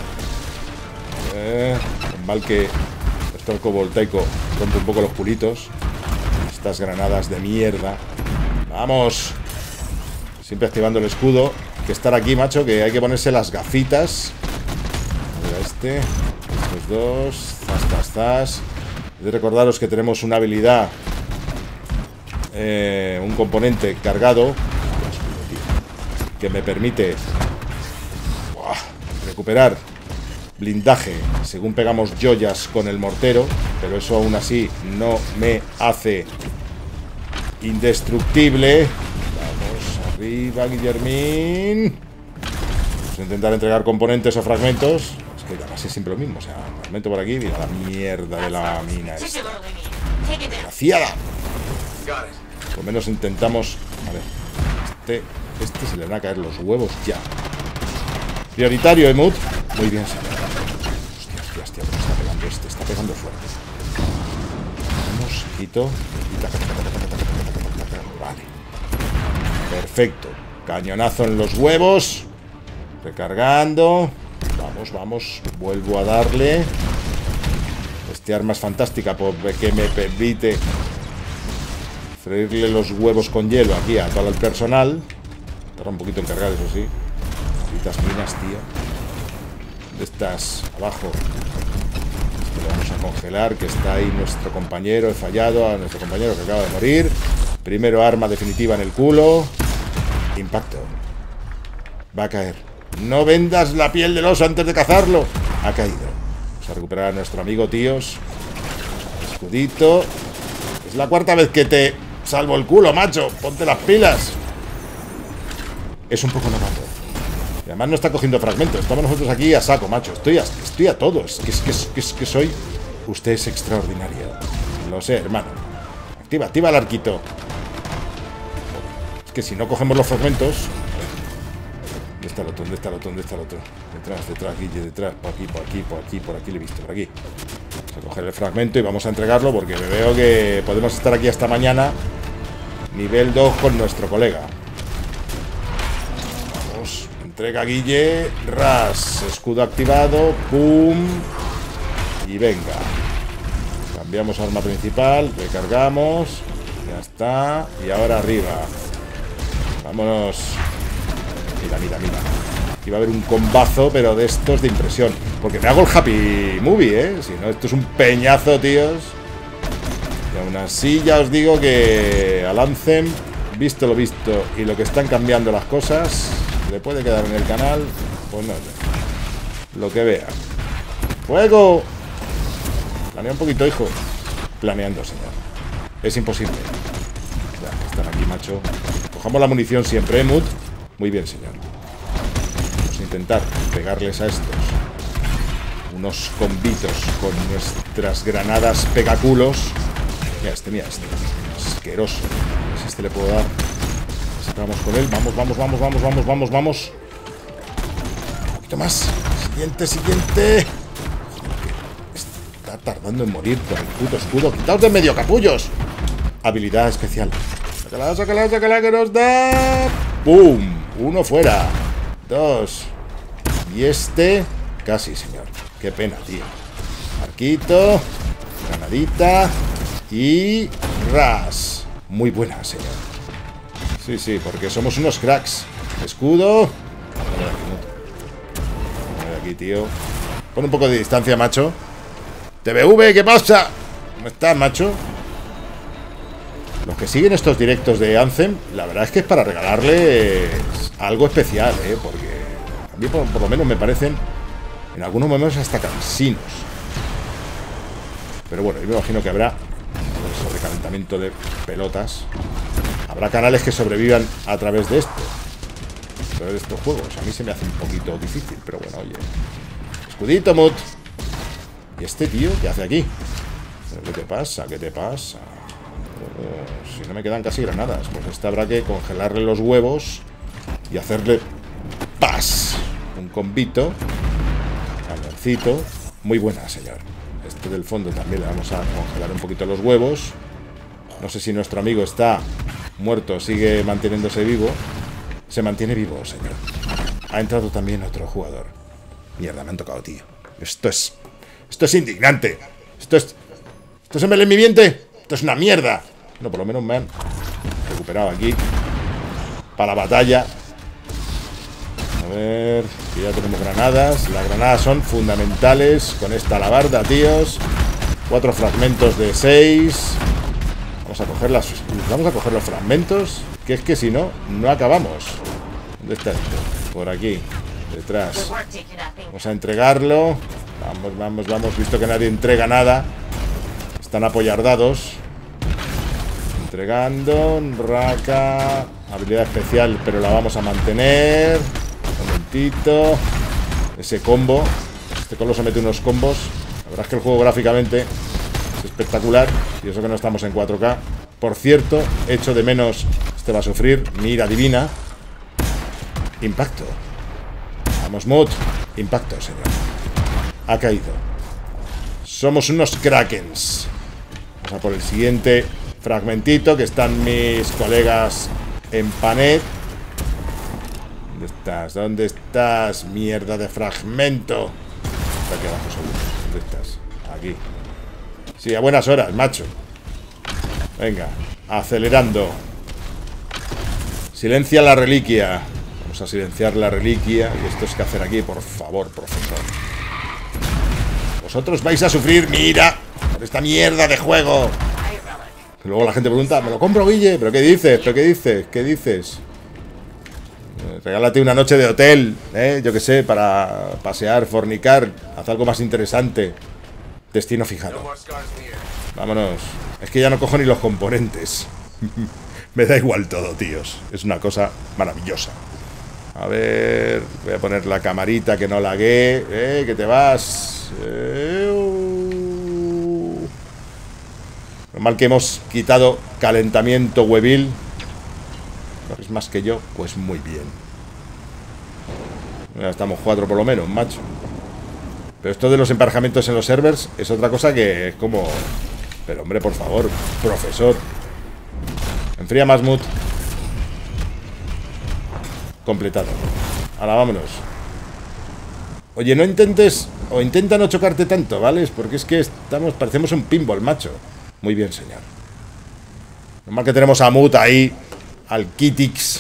Eh, mal que este arco voltaico rompe un poco los pulitos. Estas granadas de mierda. Vamos. Siempre activando el escudo. Hay que estar aquí, macho, que hay que ponerse las gafitas. Mira este. Estos dos. Zas, zas, zas. He de recordaros que tenemos una habilidad. Eh, un componente cargado. Que me permite ¡buah! recuperar blindaje según pegamos joyas con el mortero. Pero eso aún así no me hace indestructible. Vamos arriba, Guillermín. Vamos a intentar entregar componentes o fragmentos. Es que además es siempre lo mismo. O sea, fragmento por aquí. Mira la mierda de la mina esta. Desgraciada. Por lo menos intentamos. A ver. Este, este se le van a caer los huevos ya. Prioritario, Emut. Muy bien, señor. Hostias, Hostia, hostia, pero está pegando este, está pegando fuerte. Vamos, quito. Vale. Perfecto. Cañonazo en los huevos. Recargando. Vamos, vamos. Vuelvo a darle. Este arma es fantástica porque me permite freírle los huevos con hielo aquí a todo el personal. Tarda un poquito en cargar, eso sí. Malditas minas, tío. ¿Dónde estás? Abajo. Esto lo vamos a congelar, que está ahí nuestro compañero. He fallado a nuestro compañero que acaba de morir. Primero arma definitiva en el culo. Impacto. Va a caer. No vendas la piel del oso antes de cazarlo. Ha caído. Vamos a recuperar a nuestro amigo, tíos. Escudito. Es la cuarta vez que te salvo el culo, macho. Ponte las pilas. Es un poco novato. Y además no está cogiendo fragmentos. Estamos nosotros aquí a saco, macho. Estoy a, estoy a todos. Es que, es, que, es que soy... Usted es extraordinario. Lo sé, hermano. Activa, activa el arquito. Es que si no cogemos los fragmentos... ¿Dónde está el otro? ¿Dónde está el otro? ¿Dónde está el otro? Detrás, detrás, aquí, detrás. Por aquí, por aquí, por aquí, por aquí. Le he visto, por aquí. Vamos a coger el fragmento y vamos a entregarlo porque veo que podemos estar aquí hasta mañana. Nivel dos con nuestro colega. Vamos. Entrega Guille. Ras. Escudo activado. Pum. Y venga. Cambiamos arma principal. Recargamos. Ya está. Y ahora arriba. Vámonos. Mira, mira, mira. Aquí va a haber un combazo, pero de estos de impresión. Porque me hago el happy movie, ¿eh? Si no, esto es un peñazo, tíos. Y aún así ya os digo que al Anthem, visto lo visto y lo que están cambiando las cosas, le puede quedar en el canal, pues no sé. Lo que vea. ¡Fuego! Planea un poquito, hijo. Planeando, señor. Es imposible. Ya, están aquí, macho. Cojamos la munición siempre, ¿eh, Mut? Muy bien, señor. Vamos a intentar pegarles a estos unos combitos con nuestras granadas pegaculos. Mira este, mira este. Asqueroso. A ver si este le puedo dar. Estamos con él. Vamos, vamos, vamos, vamos, vamos, vamos, vamos. Un poquito más. Siguiente, siguiente. Está tardando en morir con el puto escudo. ¡Quitaos de medio, capullos! Habilidad especial. Sácala, sácala, sácala, que nos da. ¡Pum! Uno fuera. Dos. Y este... Casi, señor. Qué pena, tío. Arquito. Granadita. Y... ras. Muy buena, señor. Sí, sí, porque somos unos cracks. Escudo. Vamos de aquí, tío. Pon un poco de distancia, macho. T V V, ¿qué pasa? ¿Cómo estás, macho? Los que siguen estos directos de Anthem, la verdad es que es para regalarles algo especial, ¿eh? Porque a mí por, por lo menos me parecen en algunos momentos hasta cansinos. Pero bueno, yo me imagino que habrá un sobrecalentamiento de pelotas. Habrá canales que sobrevivan a través de esto, a través de estos juegos. A mí se me hace un poquito difícil, pero bueno, oye. Escudito, Mut. ¿Y este tío qué hace aquí? ¿Qué te pasa? ¿Qué te pasa? Oh, si no me quedan casi granadas, pues este habrá que congelarle los huevos y hacerle ¡pas! Un combito. Cañoncito. Muy buena, señor. Este del fondo también le vamos a congelar un poquito los huevos. No sé si nuestro amigo está muerto, sigue manteniéndose vivo. Se mantiene vivo, señor. Ha entrado también otro jugador. Mierda, me han tocado, tío. Esto es... Esto es indignante. Esto es... Esto es envenenamiento. Esto es una mierda. No, por lo menos me han recuperado aquí para la batalla. A ver, que ya tenemos granadas. Las granadas son fundamentales con esta alabarda, tíos. Cuatro fragmentos de seis. Vamos a coger las, vamos a coger los fragmentos, que es que si no, no acabamos. ¿Dónde está esto? Por aquí, detrás. Vamos a entregarlo. Vamos, vamos, vamos. Visto que nadie entrega nada, están apoyardados. Entregando, raca. Habilidad especial, pero la vamos a mantener. Un momentito. Ese combo. Este coloso mete unos combos. La verdad es que el juego gráficamente es espectacular. Y eso que no estamos en cuatro K. Por cierto, echo de menos. Este va a sufrir. Mira divina. Impacto. Vamos, Mut. Impacto, señor. Ha caído. Somos unos krakens. Vamos a por el siguiente fragmentito, que están mis colegas en Panet. ¿Dónde estás? ¿Dónde estás? Mierda de fragmento. Está aquí abajo seguro. ¿Dónde estás? Aquí. Sí, a buenas horas, macho. Venga, acelerando. Silencia la reliquia. Vamos a silenciar la reliquia. Y esto es que hacer aquí, por favor, profesor. Vosotros vais a sufrir, mira, por esta mierda de juego. Y luego la gente pregunta, ¿me lo compro, Guille? ¿Pero qué dices? ¿Pero qué dices? ¿Qué dices? Eh, regálate una noche de hotel, ¿eh? Yo qué sé, para pasear, fornicar. Haz algo más interesante. Destino fijado. Vámonos. Es que ya no cojo ni los componentes. Me da igual todo, tíos. Es una cosa maravillosa. A ver, voy a poner la camarita que no laguee. Eh, que te vas. Eh, uh. Normal que hemos quitado calentamiento huevil. ¿No es más que yo? Pues muy bien. Ya estamos cuatro por lo menos, macho. Pero esto de los emparejamientos en los servers es otra cosa que es como... Pero hombre, por favor, profesor. Enfría más mood. Completado. Ahora vámonos. Oye, no intentes... O intenta no chocarte tanto, ¿vale? Porque es que estamos... Parecemos un pinball, macho. Muy bien, señor. Normal que tenemos a Mood ahí. Al Kitix.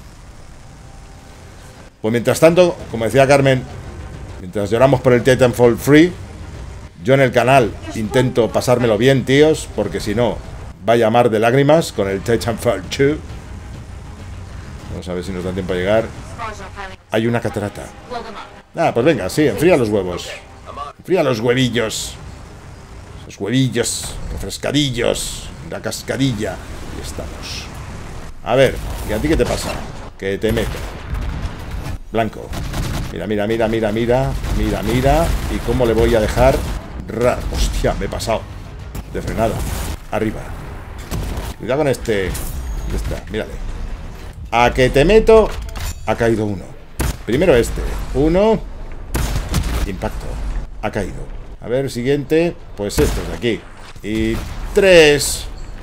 Pues mientras tanto, como decía Carmen, mientras lloramos por el Titanfall Free, yo en el canal intento pasármelo bien, tíos, porque si no, vaya mar de lágrimas con el Titanfall dos. Vamos a ver si nos da tiempo a llegar. Hay una catarata. Ah, pues venga, sí, enfría los huevos. Enfría los huevillos. Esos huevillos refrescadillos. La cascadilla. Y estamos. A ver, ¿y a ti qué te pasa? Que te meto. Blanco. Mira, mira, mira, mira, mira. Mira, mira. ¿Y cómo le voy a dejar? Ra. Hostia, me he pasado. De frenada. Arriba. Cuidado con este. ¿Dónde está? Mírale. A que te meto. Ha caído uno. Primero este. Uno. Impacto. Ha caído. A ver, siguiente. Pues estos de aquí. Y tres.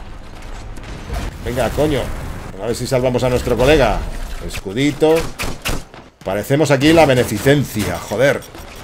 Venga, coño. A ver si salvamos a nuestro colega. Escudito. Parecemos aquí la beneficencia, joder.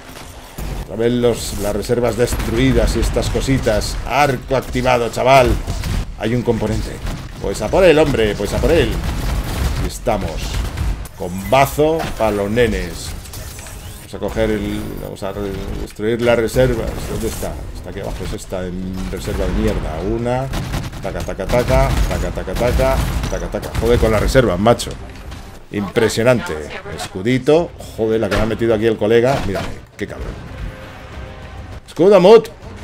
A ver los, las reservas destruidas y estas cositas. Arco activado, chaval. Hay un componente. Pues a por él, hombre, pues a por él. Y estamos. Combazo para los nenes. Vamos a coger el... Vamos a destruir las reservas. ¿Dónde está? Está aquí abajo, es esta en reserva de mierda. Una. Taca, taca, taca. Taca, taca, taca. Taca, taca. Joder con las reservas, macho. Impresionante. Escudito. Joder, la que me ha metido aquí el colega. Mírame, qué cabrón. Escudo, Mut.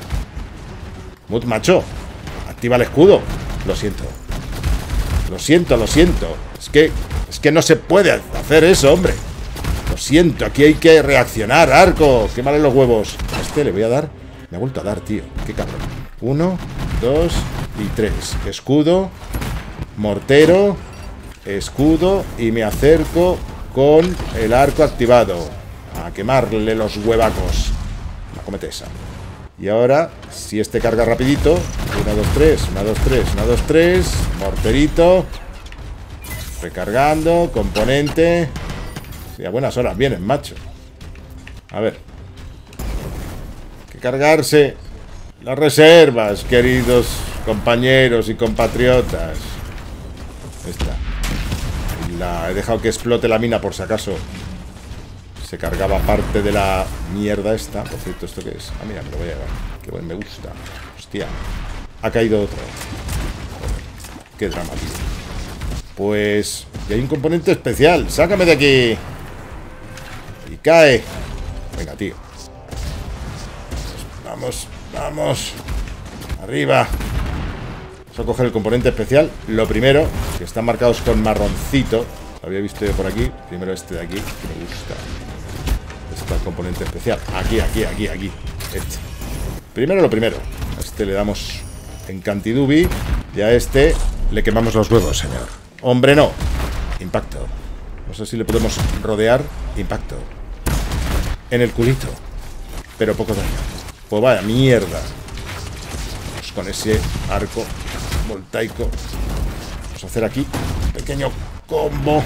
Mut, macho. Activa el escudo. Lo siento. Lo siento, lo siento. Es que... Es que no se puede hacer eso, hombre. Lo siento, aquí hay que reaccionar. Arco, qué mal en los huevos. A este le voy a dar. Me ha vuelto a dar, tío. Qué cabrón. Uno, dos y tres. Escudo. Mortero. Escudo. Y me acerco con el arco activado. A quemarle los huevacos. No comete esa. Y ahora, si este carga rapidito. Una, dos, tres. Una, dos, tres. Una, dos, tres. Morterito. Recargando. Componente. Sí, a buenas horas vienen, macho. A ver. Hay que cargarse las reservas, queridos compañeros y compatriotas. Esta. La he dejado que explote la mina por si acaso se cargaba parte de la mierda esta. Por cierto, ¿esto qué es? Ah, mira, me lo voy a llevar. Qué buen me gusta. Hostia. Ha caído otro. Joder, qué drama, tío. Pues... Y hay un componente especial. ¡Sácame de aquí! Y cae. Venga, tío. Vamos, vamos. Arriba. Vamos a coger el componente especial. Lo primero, que están marcados con marroncito. Lo había visto yo por aquí. Primero este de aquí, que me gusta. Este es el componente especial. Aquí, aquí, aquí, aquí. Este. Primero lo primero. A este le damos en cantidubi. Y a este le quemamos los huevos, señor. Hombre, no. Impacto. No sé si le podemos rodear. Impacto. En el culito. Pero poco daño. Pues vaya mierda. Pues con ese arco voltaico vamos a hacer aquí un pequeño combo.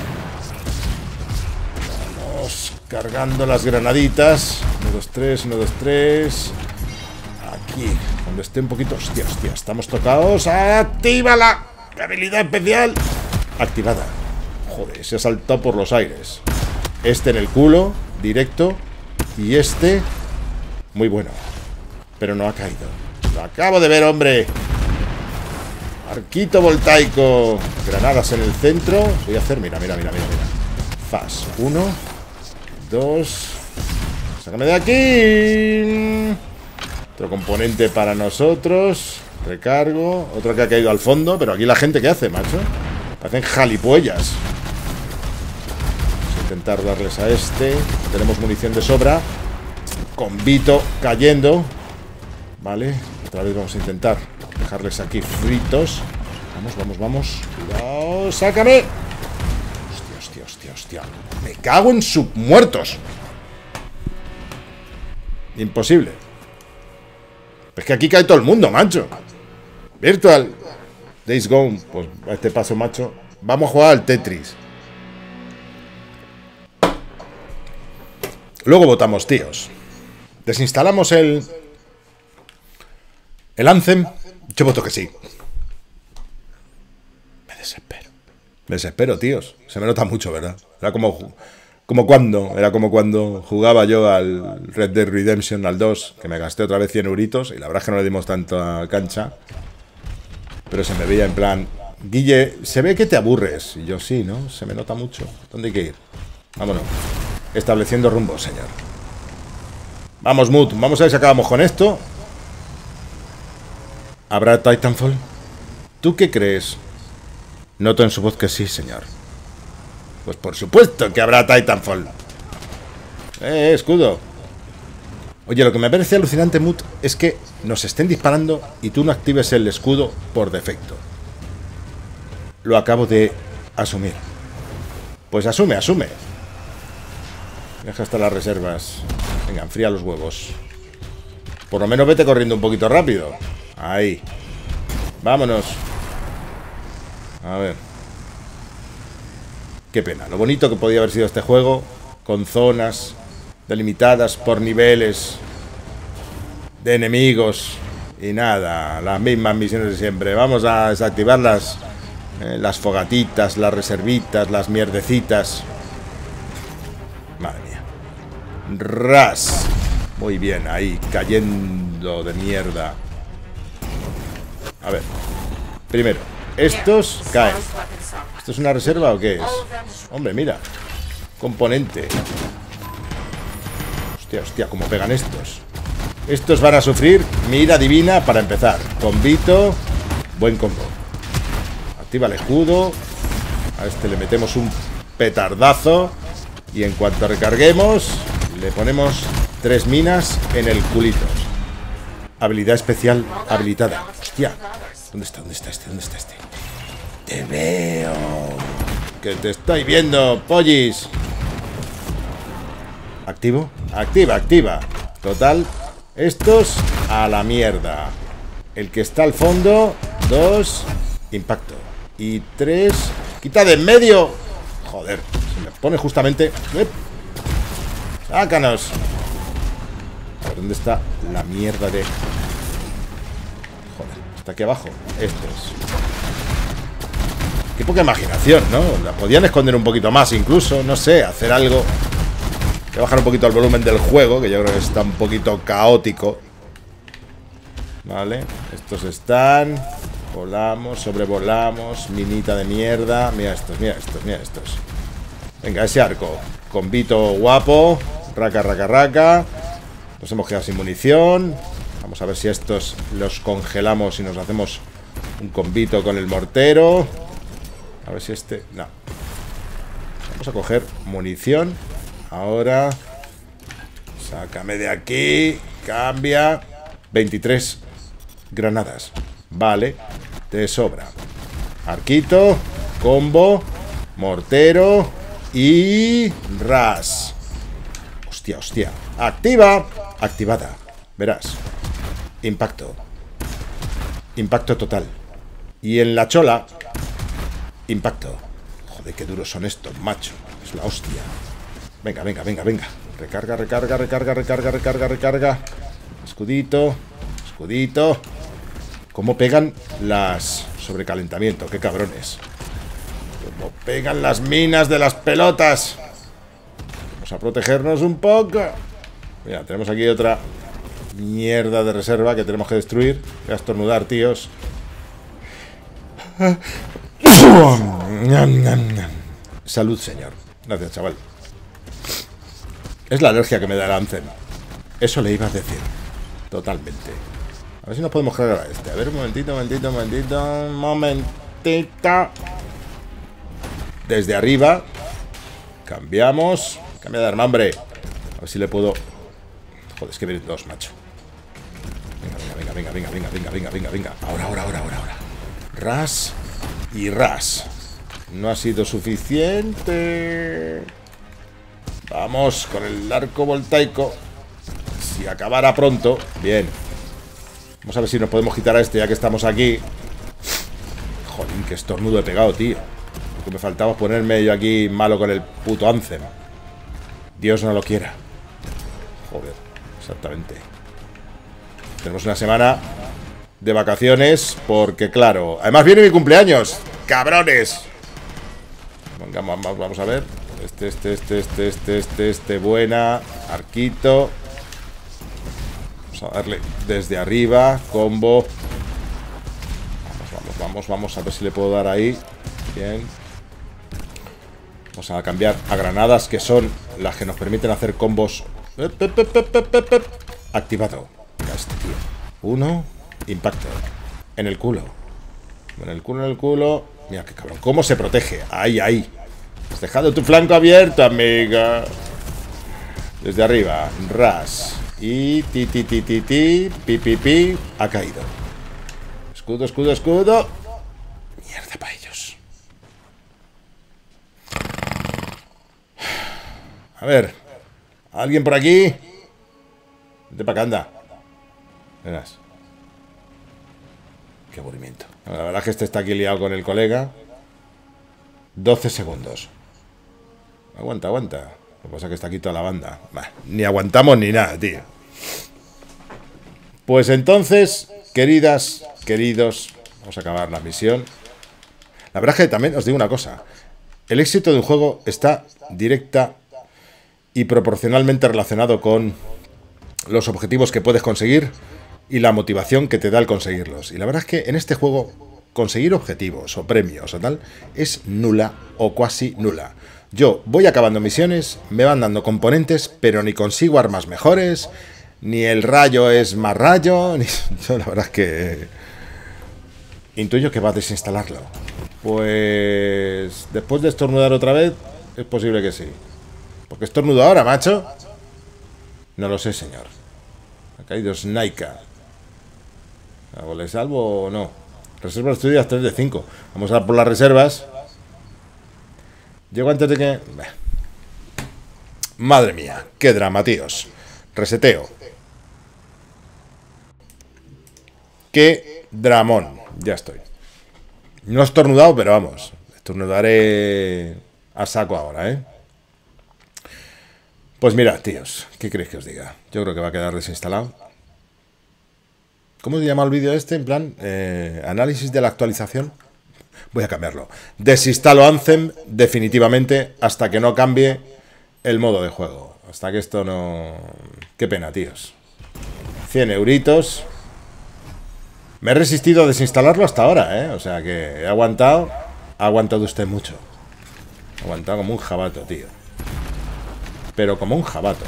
Vamos cargando las granaditas. uno, dos, tres, uno, dos, tres. Aquí, cuando esté un poquito... Hostia, hostia, estamos tocados. ¡Actívala! Habilidad especial activada. Joder, se ha saltado por los aires. Este en el culo, directo. Y este, muy bueno. Pero no ha caído. Lo acabo de ver, hombre. Arquito voltaico. Granadas en el centro. Voy a hacer, mira, mira, mira, mira, mira. Fas. Uno, dos. Sácame de aquí. Otro componente para nosotros. Recargo. Otro que ha caído al fondo. Pero aquí la gente, ¿qué hace, macho? Hacen jalipuellas. Vamos a intentar darles a este. Tenemos munición de sobra. Combito cayendo. Vale. Otra vez vamos a intentar dejarles aquí fritos. Vamos, vamos, vamos. Cuidado. ¡Sácame! Hostia, hostia, hostia, hostia. Me cago en sus muertos. Imposible. Es que aquí cae todo el mundo, macho. Virtual Days Gone. Pues a este paso, macho. Vamos a jugar al Tetris. Luego votamos, tíos. Desinstalamos el El Anthem. Yo voto que sí. Me desespero. Me desespero, tíos. Se me nota mucho, ¿verdad? Era como... Como cuando, era como cuando jugaba yo al Red Dead Redemption, al dos, que me gasté otra vez cien euritos, y la verdad es que no le dimos tanta cancha. Pero se me veía en plan, Guille, se ve que te aburres. Y yo, sí, ¿no? Se me nota mucho. ¿Dónde hay que ir? Vámonos. Estableciendo rumbo, señor. Vamos, Mood, vamos a ver si acabamos con esto. ¿Habrá Titanfall? ¿Tú qué crees? Noto en su voz que sí, señor. Pues por supuesto que habrá Titanfall. Eh, escudo. Oye, lo que me parece alucinante, Mood, es que nos estén disparando y tú no actives el escudo por defecto. Lo acabo de asumir. Pues asume, asume. Deja hasta las reservas. Venga, enfría los huevos. Por lo menos vete corriendo un poquito rápido. Ahí. Vámonos. A ver. Qué pena, lo bonito que podía haber sido este juego, con zonas delimitadas por niveles de enemigos. Y nada, las mismas misiones de siempre. Vamos a desactivar las, eh, las fogatitas, las reservitas, las mierdecitas. Madre mía. Ras. Muy bien, ahí, cayendo de mierda. A ver. Primero, estos caen. ¿Esto es una reserva o qué es? Hombre, mira. Componente. Hostia, hostia, cómo pegan estos. Estos van a sufrir mira divina para empezar. Combito. Buen combo. Activa el escudo. A este le metemos un petardazo. Y en cuanto recarguemos, le ponemos tres minas en el culito. Habilidad especial habilitada. Hostia. ¿Dónde está? ¿Dónde está este? ¿Dónde está este? Te veo. Que te estoy viendo, pollis. ¿Activo? Activa, activa. Total, estos a la mierda. El que está al fondo. Dos. Impacto. Y tres. Quita de en medio. Joder, se me pone justamente. Sácanos. A ver, ¿dónde está la mierda de...? Joder, está aquí abajo. Estos. Qué poca imaginación, ¿no? La podían esconder un poquito más incluso, no sé, hacer algo. Voy a bajar un poquito el volumen del juego, que yo creo que está un poquito caótico. Vale, estos están. Volamos, sobrevolamos. Minita de mierda. Mira estos, mira estos, mira estos. Venga, ese arco. Combito guapo. Raca, raca, raca. Nos hemos quedado sin munición. Vamos a ver si estos los congelamos y nos hacemos un combito con el mortero. A ver si este... No. Vamos a coger munición. Ahora. Sácame de aquí. Cambia. veintitrés granadas. Vale. Te sobra. Arquito. Combo. Mortero. Y... ras. Hostia, hostia. Activa. Activada. Verás. impacto. Impacto total. Y en la chola, impacto. Joder, qué duros son estos, macho. Es la hostia. Venga, venga, venga, venga. Recarga, recarga, recarga, recarga, recarga, recarga. Escudito. Escudito. Cómo pegan las sobrecalentamiento. Qué cabrones. Cómo pegan las minas de las pelotas. Vamos a protegernos un poco. Mira, tenemos aquí otra mierda de reserva que tenemos que destruir. Voy a estornudar, tíos. Salud, señor. Gracias, chaval. Es la alergia que me da el Anthem. Eso le iba a decir. Totalmente. A ver si nos podemos cargar a este. A ver, un momentito, un momentito, un momentito. Un momentito. Desde arriba. Cambiamos. Cambia de arma, hombre. A ver si le puedo... Joder, es que vienen dos, macho. Venga, venga, venga, venga, venga, venga, venga, venga, venga. Ahora, ahora, ahora, ahora, ahora. Ras y ras. No ha sido suficiente. Vamos con el arco voltaico. Si acabara pronto. Bien. Vamos a ver si nos podemos quitar a este ya que estamos aquí. Jolín, qué estornudo he pegado, tío. Lo que me faltaba es ponerme yo aquí malo con el puto Anthem. Dios no lo quiera. Joder, exactamente. Tenemos una semana de vacaciones porque, claro, además viene mi cumpleaños. ¡Cabrones! Venga, vamos, vamos a ver. Este, este, este, este, este, este, este, buena. Arquito. Vamos a darle desde arriba. Combo. Vamos, vamos, vamos, vamos. A ver si le puedo dar ahí. Bien. Vamos a cambiar a granadas, que son las que nos permiten hacer combos. Activado. Este tío. Uno. Impacto. En el culo. En el culo, en el culo. Mira qué cabrón. ¿Cómo se protege? Ahí, ahí. Has dejado tu flanco abierto, amiga. Desde arriba. Ras. Y ti, ti, ti, ti, ti. Pi, pi, pi. Ha caído. Escudo, escudo, escudo. Mierda para ellos. A ver. ¿Alguien por aquí? Vete para acá, anda. Verás. Qué aburrimiento. La verdad es que este está aquí liado con el colega. doce segundos. Aguanta, aguanta. Lo que pasa es que está aquí toda la banda. Bah, ni aguantamos ni nada, tío. Pues entonces, queridas, queridos, vamos a acabar la misión. La verdad es que también os digo una cosa. El éxito de un juego está directa y proporcionalmente relacionado con los objetivos que puedes conseguir y la motivación que te da el conseguirlos. Y la verdad es que en este juego conseguir objetivos o premios o tal es nula o cuasi nula. Yo voy acabando misiones, me van dando componentes, pero ni consigo armas mejores, ni el rayo es más rayo, ni... Yo la verdad es que intuyo que va a desinstalarlo. Pues después de estornudar otra vez, es posible que sí. Porque estornudo ahora, macho. No lo sé, señor. Ha caído Snaika. ¿Hago le salvo o no? Reservas estudias tres de cinco. Vamos a por las reservas. Llego antes de que... Madre mía, qué drama, tíos. Reseteo. Qué dramón. Ya estoy. No he estornudado, pero vamos. Estornudaré a saco ahora, ¿eh? Pues mirad, tíos. ¿Qué queréis que os diga? Yo creo que va a quedar desinstalado. ¿Cómo se llama el vídeo este? En plan, eh, análisis de la actualización. Voy a cambiarlo. Desinstalo Anthem definitivamente hasta que no cambie el modo de juego. Hasta que esto no... Qué pena, tíos. cien euritos. Me he resistido a desinstalarlo hasta ahora, ¿eh? O sea que he aguantado. Ha aguantado usted mucho. He aguantado como un jabato, tío. Pero como un jabato.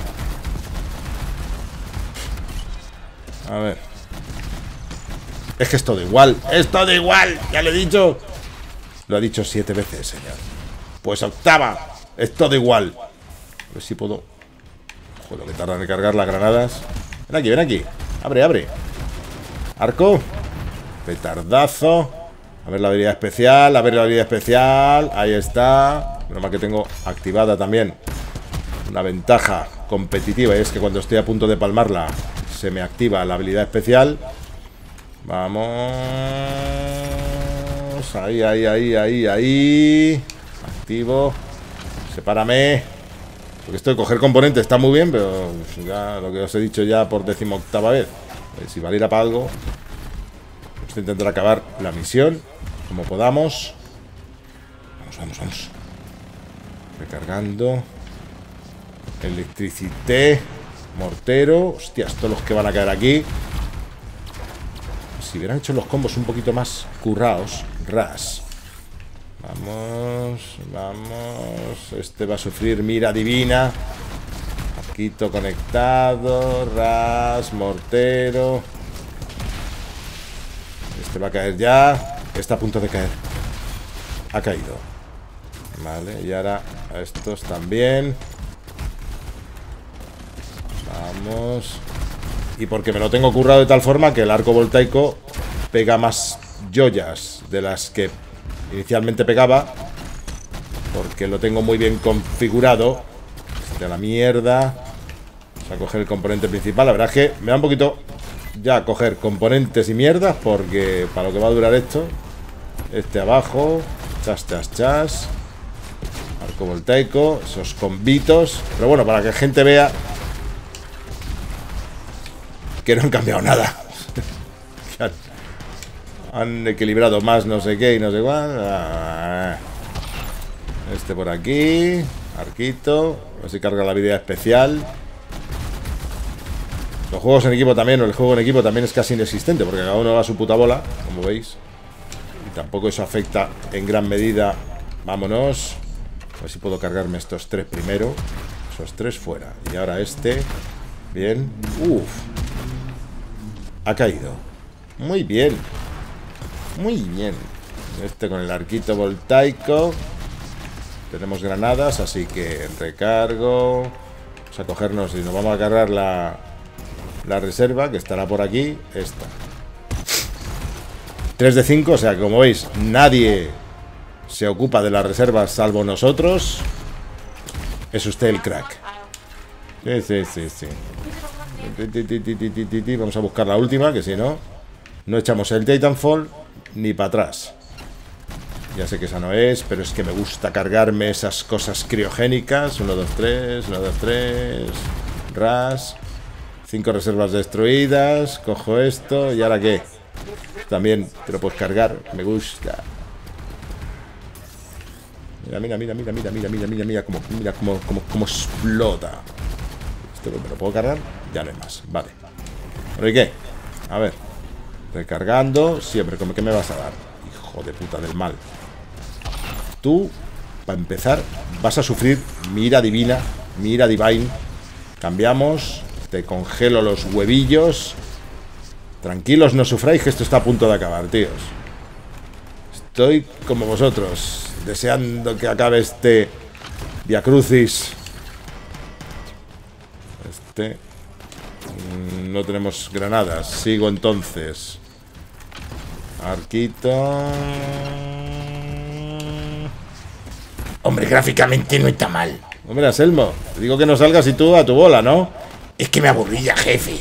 A ver. Es que es todo igual. ¡Es todo igual! ¡Ya lo he dicho! Lo ha dicho siete veces, señor. Pues octava. Es todo igual. A ver si puedo... Joder, que tarda en recargar las granadas. Ven aquí, ven aquí. Abre, abre. Arco. Petardazo. A ver la habilidad especial. A ver la habilidad especial. Ahí está. Menos mal que tengo activada también una ventaja competitiva. Y es que cuando estoy a punto de palmarla, se me activa la habilidad especial. Vamos. Ahí, ahí, ahí, ahí, ahí. Activo. Sepárame. Porque esto de coger componentes está muy bien, pero ya lo que os he dicho ya por decimoctava vez. Si valiera para algo, vamos a intentar acabar la misión como podamos. Vamos, vamos, vamos. Recargando. Electricité. Mortero. Hostias, todos los que van a caer aquí. Si hubieran hecho los combos un poquito más currados. Ras. Vamos, vamos. Este va a sufrir mira divina. Arquito conectado. Ras, mortero. Este va a caer ya. Está a punto de caer. Ha caído. Vale, y ahora a estos también. Vamos. Y porque me lo tengo currado de tal forma que el arco voltaico pega más joyas de las que inicialmente pegaba. Porque lo tengo muy bien configurado. De la mierda. Vamos a coger el componente principal. La verdad es que me da un poquito ya coger componentes y mierdas, porque para lo que va a durar esto. Este abajo. Chas, chas, chas. Arco voltaico. Esos combitos. Pero bueno, para que la gente vea que no han cambiado nada. Han equilibrado más no sé qué y no sé cuál. Este por aquí. Arquito. A ver si carga la habilidad especial. Los juegos en equipo también, o el juego en equipo también es casi inexistente, porque cada uno va a su puta bola, como veis. Y tampoco eso afecta en gran medida. Vámonos. A ver si puedo cargarme estos tres primero. Esos tres fuera. Y ahora este. Bien. Uf. Ha caído. Muy bien. Muy bien. Este con el arquito voltaico. Tenemos granadas, así que recargo. Vamos a cogernos y nos vamos a cargar la, la reserva, que estará por aquí. Esta. tres de cinco, o sea, como veis, nadie se ocupa de las reservas salvo nosotros. Es usted el crack. Sí, sí, sí, sí. Vamos a buscar la última, que si no, no echamos el Titanfall ni para atrás. Ya sé que esa no es, pero es que me gusta cargarme esas cosas criogénicas. uno, dos, tres, uno, dos, tres. Ras. Cinco reservas destruidas. Cojo esto. ¿Y ahora qué? También te lo puedes cargar. Me gusta. Mira, mira, mira, mira, mira, mira, mira, mira, mira cómo, mira cómo, cómo, cómo explota. ¿Esto me lo puedo cargar? Ya no hay más. Vale. ¿Pero y qué? A ver. Recargando. Siempre. ¿Cómo que me vas a dar? Hijo de puta del mal. Tú, para empezar, vas a sufrir mira divina, mira divine. Cambiamos. Te congelo los huevillos. Tranquilos, no sufráis, que esto está a punto de acabar, tíos. Estoy como vosotros, deseando que acabe este Via Crucis. Este. No tenemos granadas. Sigo entonces. Arquito. Hombre, gráficamente no está mal. Hombre, Anselmo, te digo que no salgas y tú a tu bola, ¿no? Es que me aburría, jefe.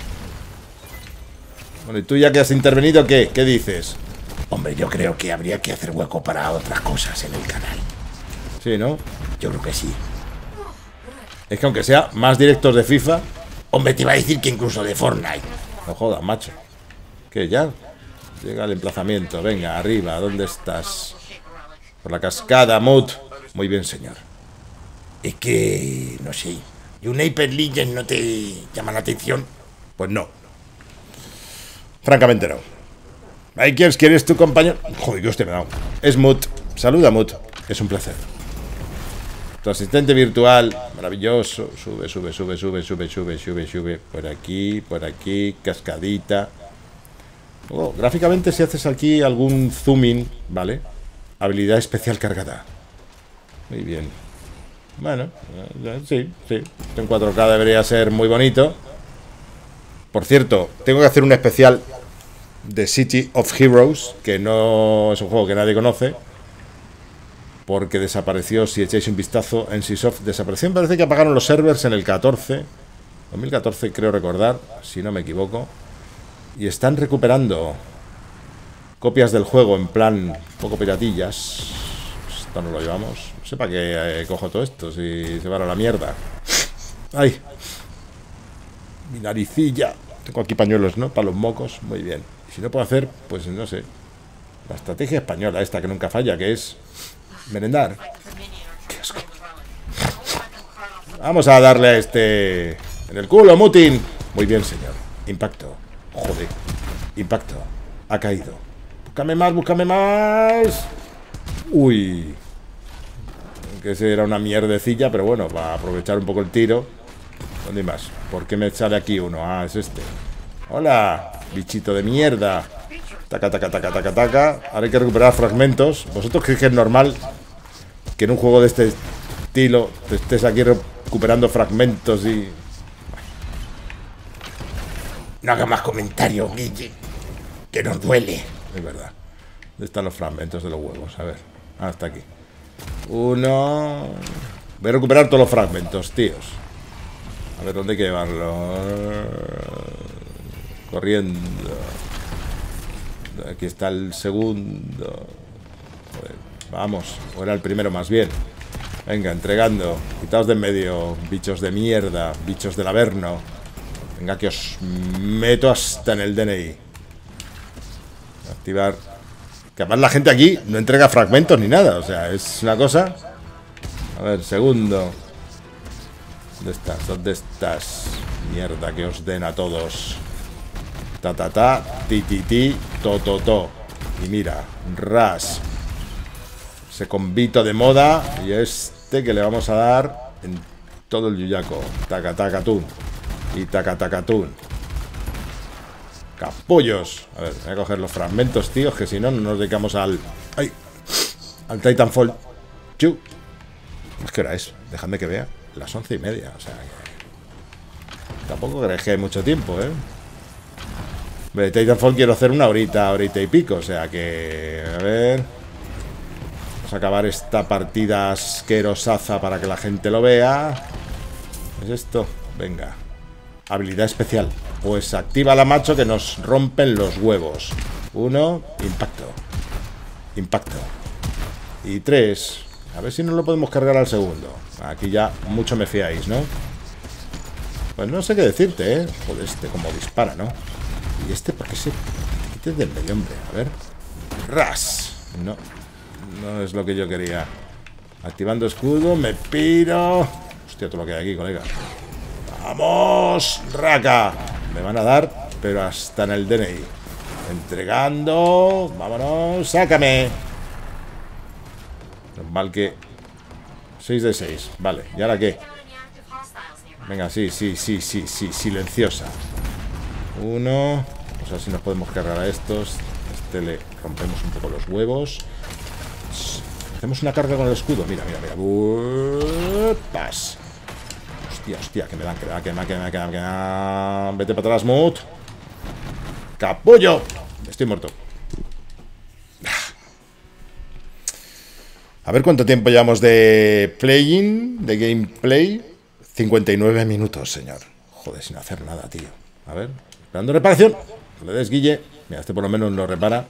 Bueno, y tú ya que has intervenido, ¿qué? ¿Qué dices? Hombre, yo creo que habría que hacer hueco para otras cosas en el canal. Sí, ¿no? Yo creo que sí. Es que aunque sea más directos de FIFA. Hombre, te iba a decir que incluso de Fortnite. No jodas, macho. ¿Qué, ya? Llega el emplazamiento. Venga, arriba, ¿dónde estás? Por la cascada, Mut. Muy bien, señor. Es que... no sé. ¿Y un Hyper Legend no te llama la atención? Pues no. Francamente no. Mikers, ¿quieres tu compañero? Joder, que hostia me ha dado. Es Mut. Saluda, Mut. Es un placer. Tu asistente virtual. Maravilloso. Sube, sube, sube, sube, sube, sube, sube, sube. Por aquí, por aquí. Cascadita. Oh, gráficamente, si haces aquí algún zooming, ¿vale? Habilidad especial cargada. Muy bien. Bueno, sí, sí. En cuatro K debería ser muy bonito. Por cierto, tengo que hacer un especial de City of Heroes, que no es un juego que nadie conoce, porque desapareció. Si echáis un vistazo en N C Soft, desapareció. Me parece que apagaron los servers en el catorce. dos mil catorce creo recordar, si no me equivoco. Y están recuperando copias del juego en plan poco piratillas. Esto no lo llevamos. No sé para qué eh, cojo todo esto si se va a la mierda. ¡Ay! Mi naricilla. Tengo aquí pañuelos, ¿no? Para los mocos. Muy bien. Y si no puedo hacer, pues no sé. La estrategia española esta que nunca falla, que es merendar. Qué asco. Vamos a darle a este en el culo, Mutin. Muy bien, señor. Impacto. Joder. Impacto. Ha caído. Búscame más, búscame más. Uy. Que ese era una mierdecilla, pero bueno, va a aprovechar un poco el tiro. ¿Dónde hay más? ¿Por qué me sale aquí uno? Ah, es este. Hola, bichito de mierda. Taca, taca, taca, taca, taca. Ahora hay que recuperar fragmentos. ¿Vosotros creéis que es normal que en un juego de este estilo te estés aquí recuperando fragmentos y... No haga más comentarios, Guille, que nos duele. Es verdad. ¿Dónde están los fragmentos de los huevos? A ver. Ah, está aquí. Uno... Voy a recuperar todos los fragmentos, tíos. A ver, ¿dónde hay que llevarlo? Corriendo. Aquí está el segundo. Joder, vamos. O era el primero más bien. Venga, entregando. Quitaos de en medio, bichos de mierda. Bichos del Averno. Venga, que os meto hasta en el D N I. Activar. Que además la gente aquí no entrega fragmentos ni nada. O sea, es una cosa. A ver, segundo. ¿Dónde estás? ¿Dónde estás? Mierda, que os den a todos. Ta ta ta, ti ti ti, to to to. Y mira, ras. Ese combito de moda. Y este que le vamos a dar en todo el yuyaco. Taca taca tun. Y taca taca tun. Capullos. A ver, voy a coger los fragmentos, tíos, que si no, no nos dedicamos al... ¡Ay! Al Titanfall. Chu. ¿Qué hora es? Dejadme que vea. Las once y media. O sea, que... tampoco creéis que hay mucho tiempo, ¿eh? De Titanfall quiero hacer una horita, horita y pico. O sea que... A ver... Vamos a acabar esta partida asquerosaza para que la gente lo vea. ¿Es esto? Venga. Habilidad especial. Pues activa la macho que nos rompen los huevos. Uno. Impacto. Impacto. Y tres. A ver si no lo podemos cargar al segundo. Aquí ya mucho me fiáis, ¿no? Pues no sé qué decirte, ¿eh? Joder, este como dispara, ¿no? Y este, ¿para qué se quite del medio, hombre? A ver. ¡Ras! No. No es lo que yo quería. Activando escudo, me piro. Hostia, todo lo que hay aquí, colega. ¡Vamos! ¡Raca! Me van a dar, pero hasta en el D N I. Entregando. Vámonos. ¡Sácame! Normal que... seis de seis. Vale, ¿y ahora qué? Venga, sí, sí, sí, sí, sí. Silenciosa. Uno. Vamos a ver si nos podemos cargar a estos. Este le rompemos un poco los huevos. Hacemos una carga con el escudo. Mira, mira, mira. Pas. Hostia, hostia, que me dan, que me dan, que me dan, que me dan, que me dan. Vete para atrás, Mood. ¡Capullo! Estoy muerto. A ver cuánto tiempo llevamos de playing, de gameplay. cincuenta y nueve minutos, señor. Joder, sin hacer nada, tío. A ver, esperando reparación. No le des, Guille. Mira, este por lo menos lo repara.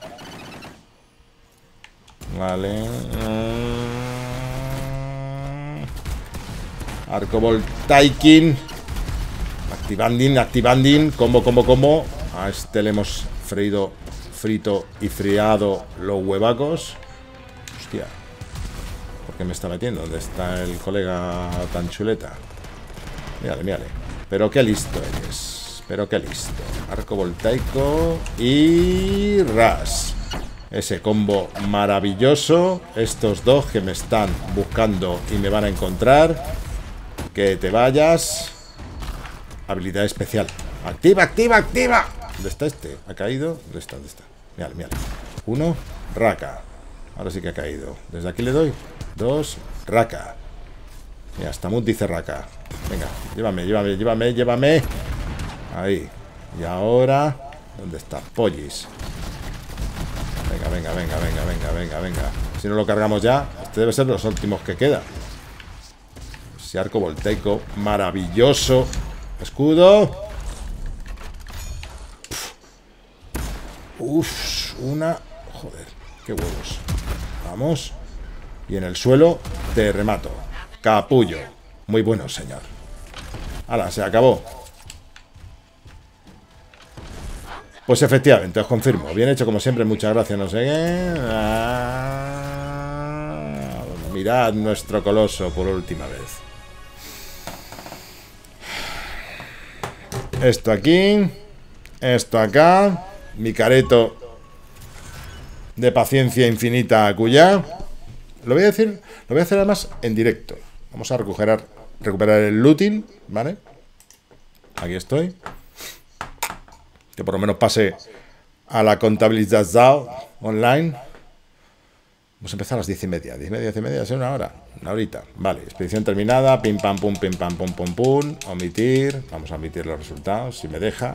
Vale. Arcovoltaikin. Activandin, activandin. Combo, combo, combo. A este le hemos freído, frito y friado los huevacos. Hostia. ¿Por qué me está metiendo? ¿Dónde está el colega tan chuleta? Mírale, mírale. Pero qué listo eres. Pero qué listo. Arco voltaico y ras. Ese combo maravilloso. Estos dos que me están buscando y me van a encontrar. Que te vayas. Habilidad especial. Activa, activa, activa. ¿Dónde está este? ¿Ha caído? ¿Dónde está? ¿Dónde está? Mírale, mírale. Uno, raca. Ahora sí que ha caído. Desde aquí le doy. Dos, raca. Mira, hasta Mood dice raca. Venga, llévame, llévame, llévame, llévame. Ahí. Y ahora, ¿dónde está? Pollis. Venga, venga, venga, venga, venga, venga, venga. Si no lo cargamos ya, este debe ser los últimos que queda. Ese arco voltaico maravilloso. Escudo. Uf, una... Joder, qué huevos. Vamos. Y en el suelo te remato. Capullo. Muy bueno, señor. Hala, se acabó. Pues efectivamente, os confirmo. Bien hecho como siempre, muchas gracias, no sé qué. Ah, mirad nuestro coloso por última vez. Esto aquí. Esto acá. Mi careto de paciencia infinita acullá. Lo voy a decir, lo voy a hacer además en directo. Vamos a recuperar, recuperar el looting, ¿vale? Aquí estoy. Que por lo menos pase a la contabilidad online. Vamos a empezar a las diez y media. Diez y media, diez y media, es una hora. Una horita. Vale, expedición terminada. Pim, pam, pum, pim, pam, pum, pum, pum. Omitir. Vamos a omitir los resultados, si me deja.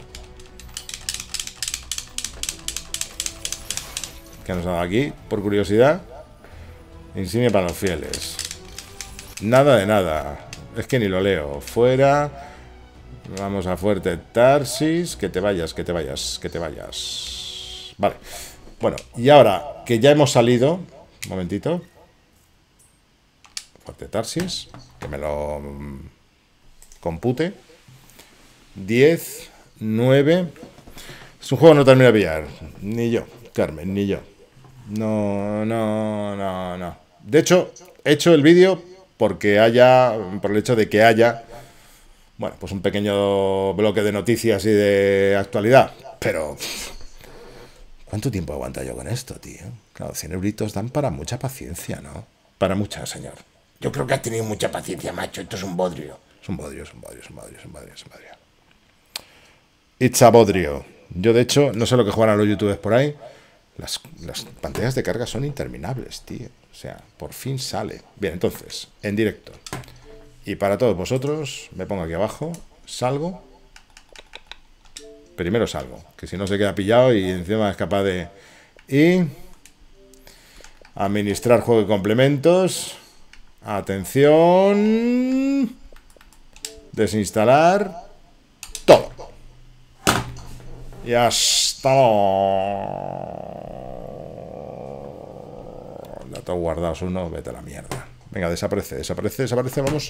¿Qué nos ha dado aquí? Por curiosidad. Insignia para los fieles. Nada de nada. Es que ni lo leo. Fuera... Vamos a Fuerte Tarsis. Que te vayas, que te vayas, que te vayas. Vale. Bueno, y ahora que ya hemos salido. Un momentito. Fuerte Tarsis. Que me lo compute. diez, nueve. Es un juego que no termina de pillar. Ni yo, Carmen, ni yo. No, no, no, no. De hecho, he hecho el vídeo porque haya. Por el hecho de que haya. Bueno, pues un pequeño bloque de noticias y de actualidad. Pero... ¿cuánto tiempo aguanta yo con esto, tío? Claro, cien euritos dan para mucha paciencia, ¿no? Para mucha, señor. Yo creo que has tenido mucha paciencia, macho. Esto es un bodrio. Es un bodrio, es un bodrio, es un bodrio, es un bodrio, es un bodrio. It's a bodrio. Yo, de hecho, no sé lo que juegan los youtubers por ahí. Las, las pantallas de carga son interminables, tío. O sea, por fin sale. Bien, entonces, en directo. Y para todos vosotros, me pongo aquí abajo, salgo. Primero salgo, que si no se queda pillado y encima es capaz de... Y... administrar juego de complementos. Atención. Desinstalar. Todo. Y hasta luego. Datos guardados uno, vete a la mierda. Venga, desaparece, desaparece, desaparece, vamos.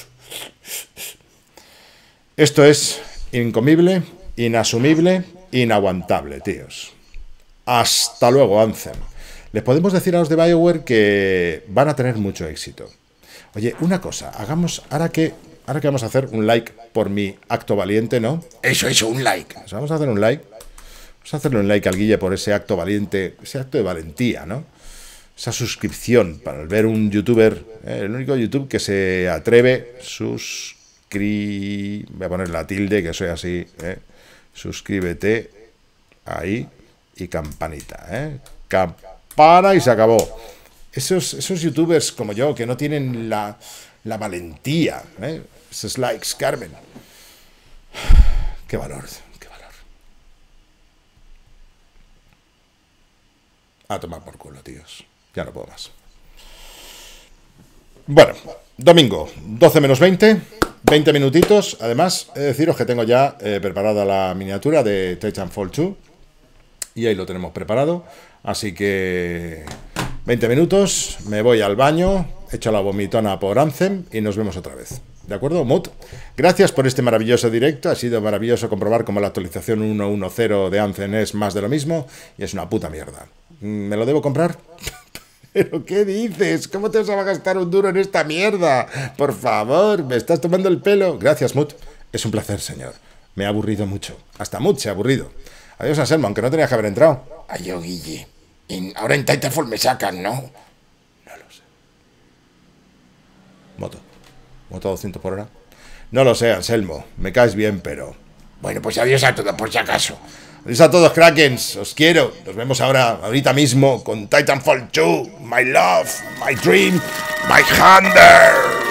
Esto es incomible, inasumible, inaguantable, tíos. Hasta luego, Anthem. Les podemos decir a los de BioWare que van a tener mucho éxito. Oye, una cosa, hagamos, ahora que, ahora que vamos a hacer un like por mi acto valiente, ¿no? Eso, eso, un like. Pues vamos a hacer un like. Vamos a hacerle un like al Guille por ese acto valiente, ese acto de valentía, ¿no? Esa suscripción para ver un youtuber, eh, el único YouTube que se atreve, suscri... voy a poner la tilde, que soy así, eh, suscríbete, ahí, y campanita, eh, campana y se acabó. Esos, esos youtubers como yo, que no tienen la, la valentía, eh, esos likes, Carmen. Qué valor, qué valor. A tomar por culo, tíos. Ya no puedo más. Bueno, domingo, doce menos veinte, veinte minutitos. Además, he de deciros que tengo ya eh, preparada la miniatura de Titanfall dos. Y ahí lo tenemos preparado. Así que veinte minutos, me voy al baño, echo la vomitona por Anthem y nos vemos otra vez. ¿De acuerdo, Mut? Gracias por este maravilloso directo. Ha sido maravilloso comprobar cómo la actualización uno punto diez de Anthem es más de lo mismo y es una puta mierda. ¿Me lo debo comprar? ¿Pero qué dices? ¿Cómo te vas a gastar un duro en esta mierda? Por favor, me estás tomando el pelo. Gracias, Mut. Es un placer, señor. Me ha aburrido mucho. Hasta Mut se ha aburrido. Adiós, Anselmo, aunque no tenías que haber entrado. Adiós, Guille. En, ahora en Titanfall me sacan, ¿no? No lo sé. Moto. Moto a doscientos por hora. No lo sé, Anselmo. Me caes bien, pero... Bueno, pues adiós a todos, por si acaso. Adiós a todos, Krakens. Os quiero. Nos vemos ahora, ahorita mismo, con Titanfall dos. My love, my dream, my hunger.